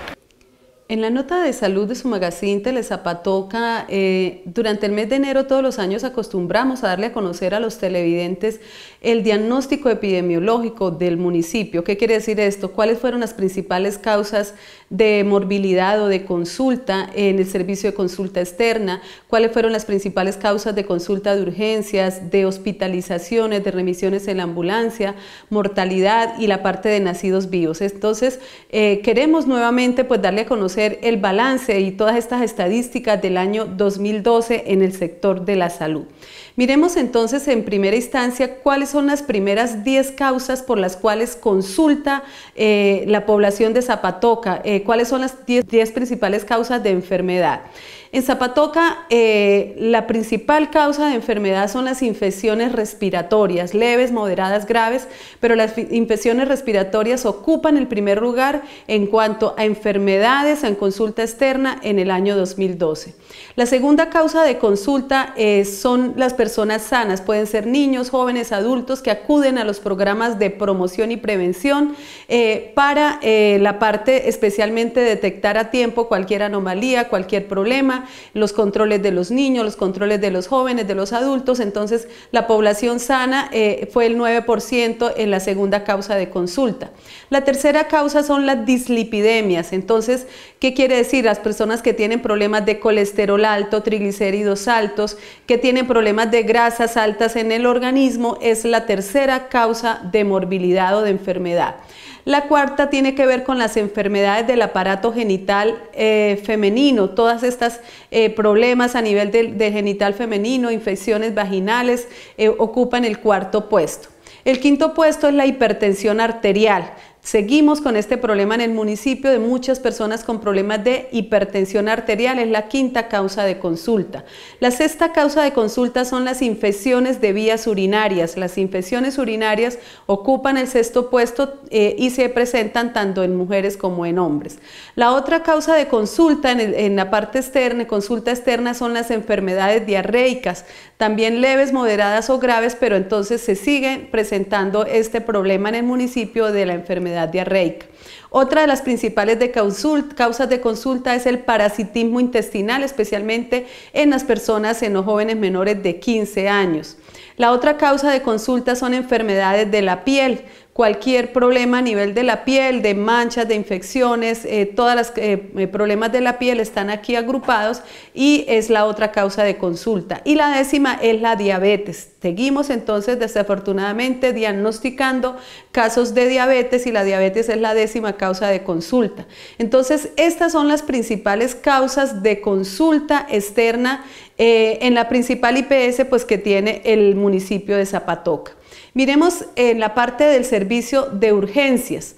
En la nota de salud de su magazine Telezapatoca, eh, durante el mes de enero todos los años acostumbramos a darle a conocer a los televidentes el diagnóstico epidemiológico del municipio. ¿Qué quiere decir esto? ¿Cuáles fueron las principales causas de morbilidad o de consulta en el servicio de consulta externa? ¿Cuáles fueron las principales causas de consulta de urgencias, de hospitalizaciones, de remisiones en la ambulancia, mortalidad y la parte de nacidos vivos? Entonces, eh, queremos nuevamente pues darle a conocer el balance y todas estas estadísticas del año dos mil doce en el sector de la salud. Miremos entonces en primera instancia cuáles son las primeras diez causas por las cuales consulta eh, la población de Zapatoca, eh, cuáles son las diez principales causas de enfermedad. En Zapatoca, eh, la principal causa de enfermedad son las infecciones respiratorias, leves, moderadas, graves, pero las infecciones respiratorias ocupan el primer lugar en cuanto a enfermedades en consulta externa en el año dos mil doce. La segunda causa de consulta eh, son las personas sanas, pueden ser niños, jóvenes, adultos que acuden a los programas de promoción y prevención eh, para eh, la parte especialmente detectar a tiempo cualquier anomalía, cualquier problema, los controles de los niños, los controles de los jóvenes, de los adultos. Entonces la población sana eh, fue el nueve por ciento en la segunda causa de consulta. La tercera causa son las dislipidemias. Entonces, ¿qué quiere decir? Las personas que tienen problemas de colesterol alto, triglicéridos altos, que tienen problemas de grasas altas en el organismo, es la tercera causa de morbilidad o de enfermedad. La cuarta tiene que ver con las enfermedades del aparato genital eh, femenino, todas estas eh, problemas a nivel de, de genital femenino, infecciones vaginales, eh, ocupan el cuarto puesto. El quinto puesto es la hipertensión arterial. Seguimos con este problema en el municipio de muchas personas con problemas de hipertensión arterial, es la quinta causa de consulta. La sexta causa de consulta son las infecciones de vías urinarias. Las infecciones urinarias ocupan el sexto puesto eh, y se presentan tanto en mujeres como en hombres. La otra causa de consulta en, el, en la parte externa, consulta externa, son las enfermedades diarreicas, también leves, moderadas o graves, pero entonces se sigue presentando este problema en el municipio de la enfermedad diarreica. Otra de las principales de consult, causas de consulta es el parasitismo intestinal, especialmente en las personas, en los jóvenes menores de quince años. La otra causa de consulta son enfermedades de la piel. Cualquier problema a nivel de la piel, de manchas, de infecciones, eh, todos los eh, problemas de la piel están aquí agrupados y es la otra causa de consulta. Y la décima es la diabetes. Seguimos entonces desafortunadamente diagnosticando casos de diabetes y la diabetes es la décima causa de consulta. Entonces estas son las principales causas de consulta externa eh, en la principal I P S pues, que tiene el municipio de Zapatoca. Miremos en la parte del servicio de urgencias.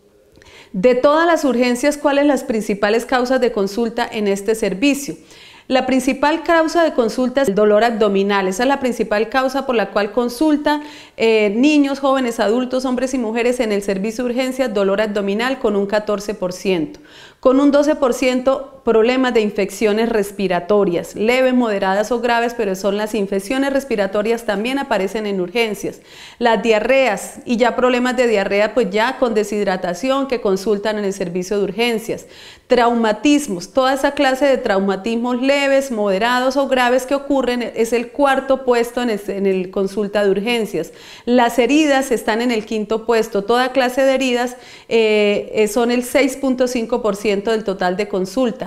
De todas las urgencias, ¿cuáles son las principales causas de consulta en este servicio? La principal causa de consulta es el dolor abdominal. Esa es la principal causa por la cual consultan eh, niños, jóvenes, adultos, hombres y mujeres en el servicio de urgencias, dolor abdominal con un catorce por ciento. Con un doce por ciento problemas de infecciones respiratorias, leves, moderadas o graves, pero son las infecciones respiratorias también aparecen en urgencias. Las diarreas y ya problemas de diarrea pues ya con deshidratación que consultan en el servicio de urgencias. Traumatismos, toda esa clase de traumatismos leves, moderados o graves que ocurren es el cuarto puesto en el, en el consulta de urgencias. Las heridas están en el quinto puesto, toda clase de heridas eh, son el seis punto cinco por ciento del total de consulta.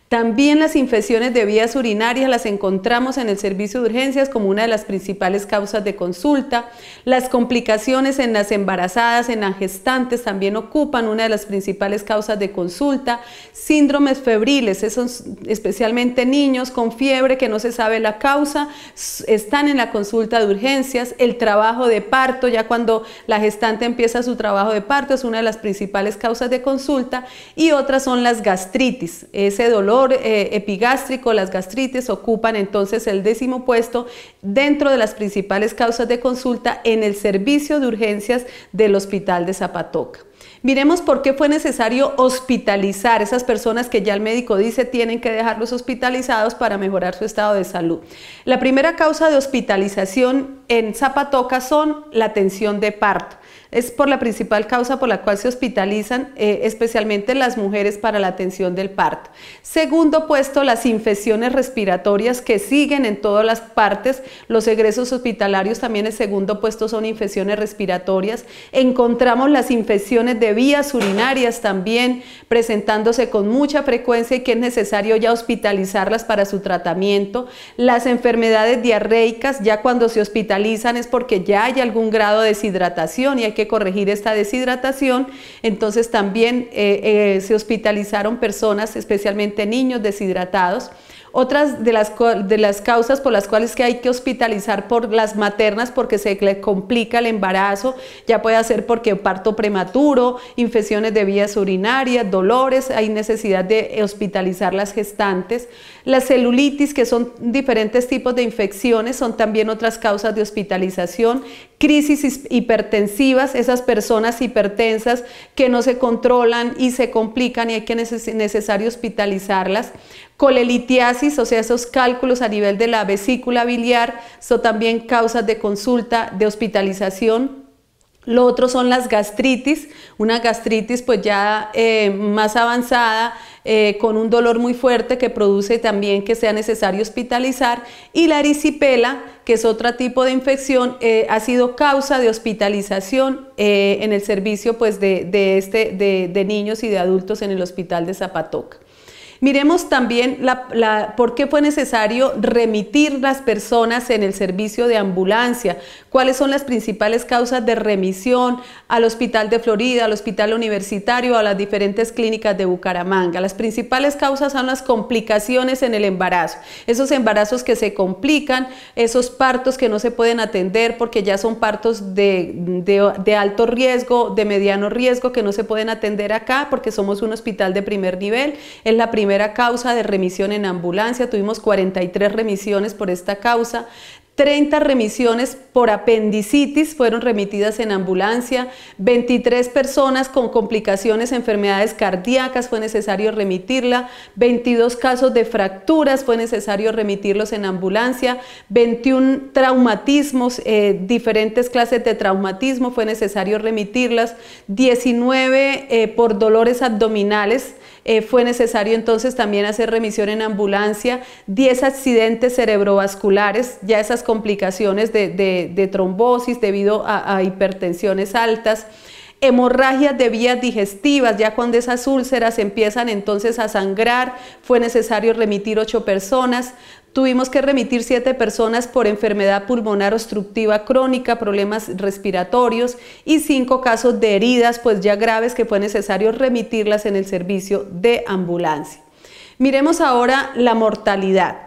También las infecciones de vías urinarias las encontramos en el servicio de urgencias como una de las principales causas de consulta. Las complicaciones en las embarazadas, en las gestantes también ocupan una de las principales causas de consulta. Síndromes febriles, esos especialmente niños con fiebre que no se sabe la causa, están en la consulta de urgencias. El trabajo de parto, ya cuando la gestante empieza su trabajo de parto, es una de las principales causas de consulta. Y otras son las gastritis, ese dolor Eh, epigástrico, las gastritis ocupan entonces el décimo puesto dentro de las principales causas de consulta en el servicio de urgencias del Hospital de Zapatoca. Miremos por qué fue necesario hospitalizar esas personas que ya el médico dice tienen que dejarlos hospitalizados para mejorar su estado de salud. La primera causa de hospitalización en Zapatoca son la atención de parto. Es por la principal causa por la cual se hospitalizan eh, especialmente las mujeres para la atención del parto. Segundo puesto, las infecciones respiratorias que siguen en todas las partes. Los egresos hospitalarios también el segundo puesto son infecciones respiratorias. Encontramos las infecciones de vías urinarias también presentándose con mucha frecuencia y que es necesario ya hospitalizarlas para su tratamiento. Las enfermedades diarreicas, ya cuando se hospitalizan es porque ya hay algún grado de deshidratación y hay que corregir esta deshidratación, entonces también eh, eh, se hospitalizaron personas, especialmente niños deshidratados. Otras de las, de las causas por las cuales que hay que hospitalizar por las maternas porque se le complica el embarazo, ya puede ser porque parto prematuro, infecciones de vías urinarias, dolores, hay necesidad de hospitalizar las gestantes. La celulitis, que son diferentes tipos de infecciones, son también otras causas de hospitalización. Crisis hipertensivas, esas personas hipertensas que no se controlan y se complican y hay que neces necesario hospitalizarlas. Colelitiasis, o sea, esos cálculos a nivel de la vesícula biliar, son también causas de consulta, de hospitalización. Lo otro son las gastritis, una gastritis pues ya eh, más avanzada, eh, con un dolor muy fuerte que produce también que sea necesario hospitalizar, y la erisipela, que es otro tipo de infección, eh, ha sido causa de hospitalización eh, en el servicio pues, de, de, este, de, de niños y de adultos en el Hospital de Zapatoca. Miremos también la, la, por qué fue necesario remitir las personas en el servicio de ambulancia, cuáles son las principales causas de remisión al Hospital de Florida, al Hospital Universitario, a las diferentes clínicas de Bucaramanga. Las principales causas son las complicaciones en el embarazo, esos embarazos que se complican, esos partos que no se pueden atender porque ya son partos de, de, de alto riesgo, de mediano riesgo, que no se pueden atender acá porque somos un hospital de primer nivel. Es la primera primera causa de remisión en ambulancia, tuvimos cuarenta y tres remisiones por esta causa. treinta remisiones por apendicitis fueron remitidas en ambulancia, veintitrés personas con complicaciones, enfermedades cardíacas, fue necesario remitirla, veintidós casos de fracturas, fue necesario remitirlos en ambulancia, veintiún traumatismos, eh, diferentes clases de traumatismo, fue necesario remitirlas, diecinueve eh, por dolores abdominales, Eh, fue necesario entonces también hacer remisión en ambulancia, diez accidentes cerebrovasculares, ya esas complicaciones de, de, de trombosis debido a, a hipertensiones altas, hemorragias de vías digestivas, ya cuando esas úlceras empiezan entonces a sangrar, fue necesario remitir ocho personas. Tuvimos que remitir siete personas por enfermedad pulmonar obstructiva crónica, problemas respiratorios, y cinco casos de heridas pues ya graves que fue necesario remitirlas en el servicio de ambulancia. Miremos ahora la mortalidad.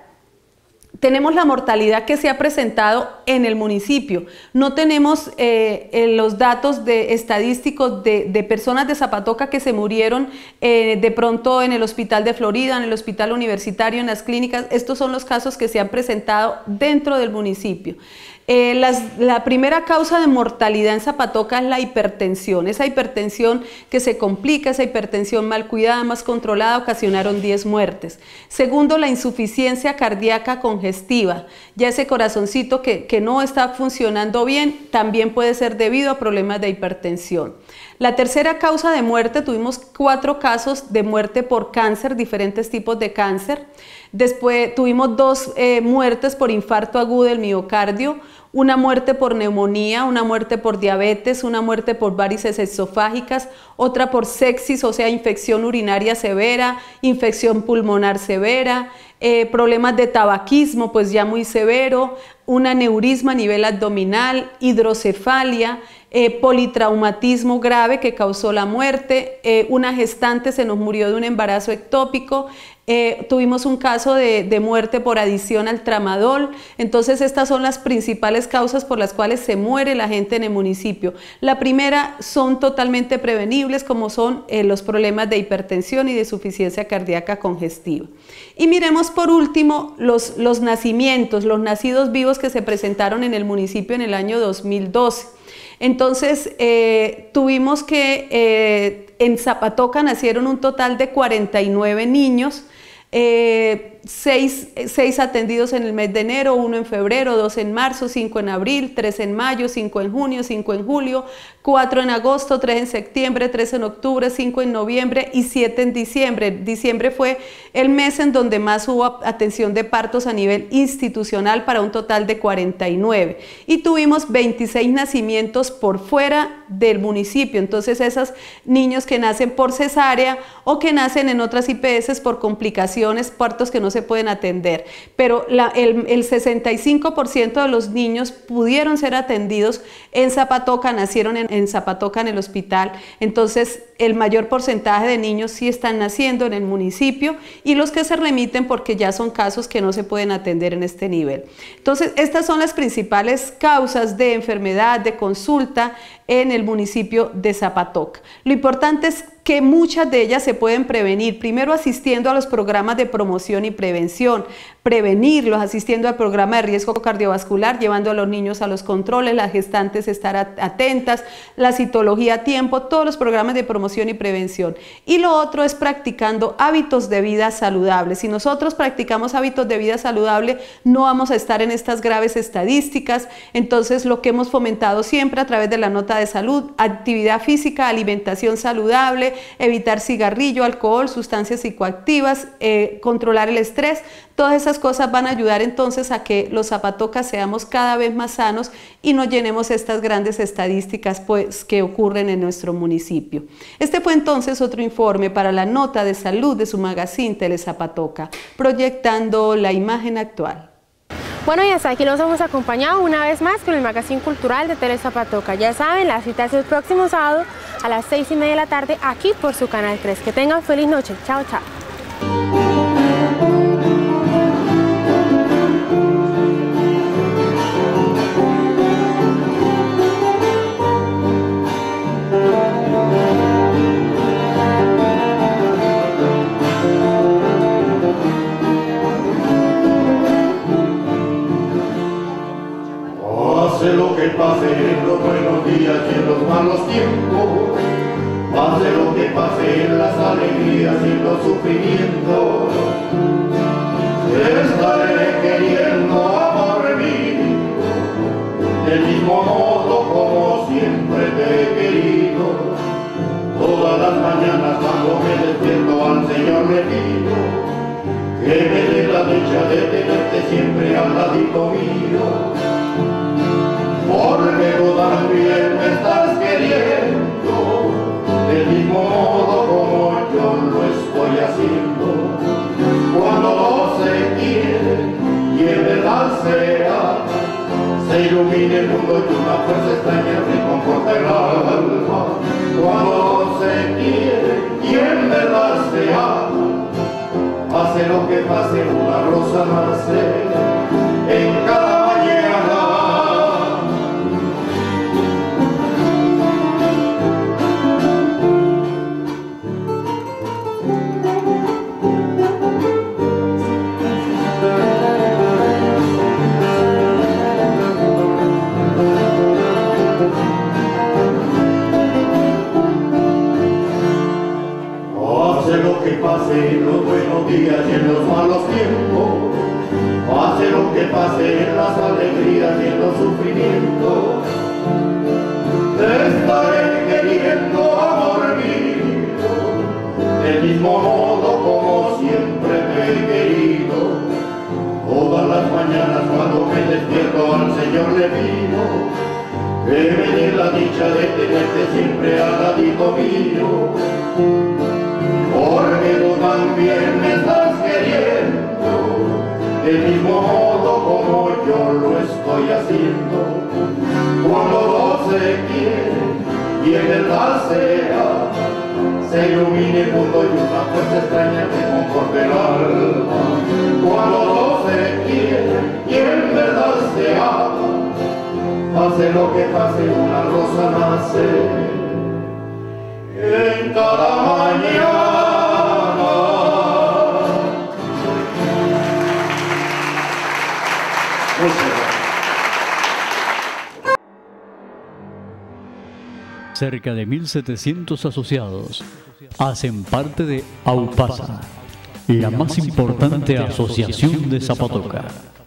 Tenemos la mortalidad que se ha presentado en el municipio. No tenemos eh, los datos de, estadísticos de, de personas de Zapatoca que se murieron eh, de pronto en el Hospital de Florida, en el Hospital Universitario, en las clínicas. Estos son los casos que se han presentado dentro del municipio. Eh, las, la primera causa de mortalidad en Zapatoca es la hipertensión. Esa hipertensión que se complica, esa hipertensión mal cuidada, más controlada, ocasionaron diez muertes. Segundo, la insuficiencia cardíaca congestiva. Ya ese corazoncito que, que no está funcionando bien también puede ser debido a problemas de hipertensión. La tercera causa de muerte, tuvimos cuatro casos de muerte por cáncer, diferentes tipos de cáncer. Después tuvimos dos eh, muertes por infarto agudo del miocardio, una muerte por neumonía, una muerte por diabetes, una muerte por varices esofágicas, otra por sepsis, o sea, infección urinaria severa, infección pulmonar severa, eh, problemas de tabaquismo, pues ya muy severo, un aneurisma a nivel abdominal, hidrocefalia, eh, politraumatismo grave que causó la muerte, eh, una gestante se nos murió de un embarazo ectópico, Eh, tuvimos un caso de, de muerte por adición al tramadol. Entonces estas son las principales causas por las cuales se muere la gente en el municipio. La primera son totalmente prevenibles, como son eh, los problemas de hipertensión y de insuficiencia cardíaca congestiva. Y miremos por último los, los nacimientos, los nacidos vivos que se presentaron en el municipio en el año dos mil doce. Entonces eh, tuvimos que eh, en Zapatoca nacieron un total de cuarenta y nueve niños, eh, seis, seis atendidos en el mes de enero, uno en febrero, dos en marzo, cinco en abril, tres en mayo, cinco en junio, cinco en julio, cuatro en agosto, tres en septiembre, tres en octubre, cinco en noviembre y siete en diciembre. Diciembre fue el mes en donde más hubo atención de partos a nivel institucional para un total de cuarenta y nueve. Y tuvimos veintiséis nacimientos por fuera del municipio. Entonces esos niños que nacen por cesárea o que nacen en otras I P S por complicaciones, partos que no se pueden atender. Pero la, el, el sesenta y cinco por ciento de los niños pudieron ser atendidos en Zapatoca, nacieron en, en Zapatoca en el hospital. Entonces el mayor porcentaje de niños sí están naciendo en el municipio y los que se remiten porque ya son casos que no se pueden atender en este nivel. Entonces estas son las principales causas de enfermedad, de consulta en el municipio de Zapatoca. Lo importante es que muchas de ellas se pueden prevenir, primero asistiendo a los programas de promoción y prevención, prevenirlos, asistiendo al programa de riesgo cardiovascular, llevando a los niños a los controles, las gestantes estar atentas, la citología a tiempo, todos los programas de promoción y prevención. Y lo otro es practicando hábitos de vida saludables. Si nosotros practicamos hábitos de vida saludable, no vamos a estar en estas graves estadísticas. Entonces, lo que hemos fomentado siempre a través de la nota de salud, actividad física, alimentación saludable, evitar cigarrillo, alcohol, sustancias psicoactivas, eh, controlar el estrés, todas esas cosas van a ayudar entonces a que los zapatocas seamos cada vez más sanos y no llenemos estas grandes estadísticas pues, que ocurren en nuestro municipio. Este fue entonces otro informe para la nota de salud de su magazine Telezapatoca, proyectando la imagen actual. Bueno, y hasta aquí los hemos acompañado una vez más con el magazine cultural de Telezapatoca. Ya saben, la cita es el próximo sábado a las seis y media de la tarde aquí por su canal tres. Que tengan feliz noche. Chao, chao. Pase lo que pase en los buenos días y en los malos tiempos, pase lo que pase en las alegrías y en los sufrimientos, estaré queriendo, amor mío, del mismo modo como siempre te he querido. Todas las mañanas cuando me despierto al Señor le pido que me dé la dicha de tenerte siempre al ladito mío. Porque tú también me estás queriendo, del mismo modo como yo lo estoy haciendo. Cuando dos se quieren y en verdad se ama, se ilumina el mundo y una fuerza extraña reconforta el alma. Cuando dos se quieren y en verdad se ama, pase lo que pase, una rosa nace en cada mañana. Pase en los buenos días y en los malos tiempos, pase lo que pase en las alegrías y en los sufrimientos, te estaré queriendo, amor mío, del mismo modo como siempre te he querido. Todas las mañanas cuando me despierto al Señor Señor le pido que me dé la dicha de tenerte siempre al ladito mío, porque tú también me estás queriendo del mismo modo como yo lo estoy haciendo. Cuando dos se quieren y en verdad sea, se ilumine el mundo y una fuerza extraña que conforte el alma. Cuando dos se quieren y en verdad se ama, pase lo que pase, una rosa nace en cada mañana. Muchas gracias. Cerca de mil setecientos asociados hacen parte de AUPASA, la más importante asociación de Zapatoca.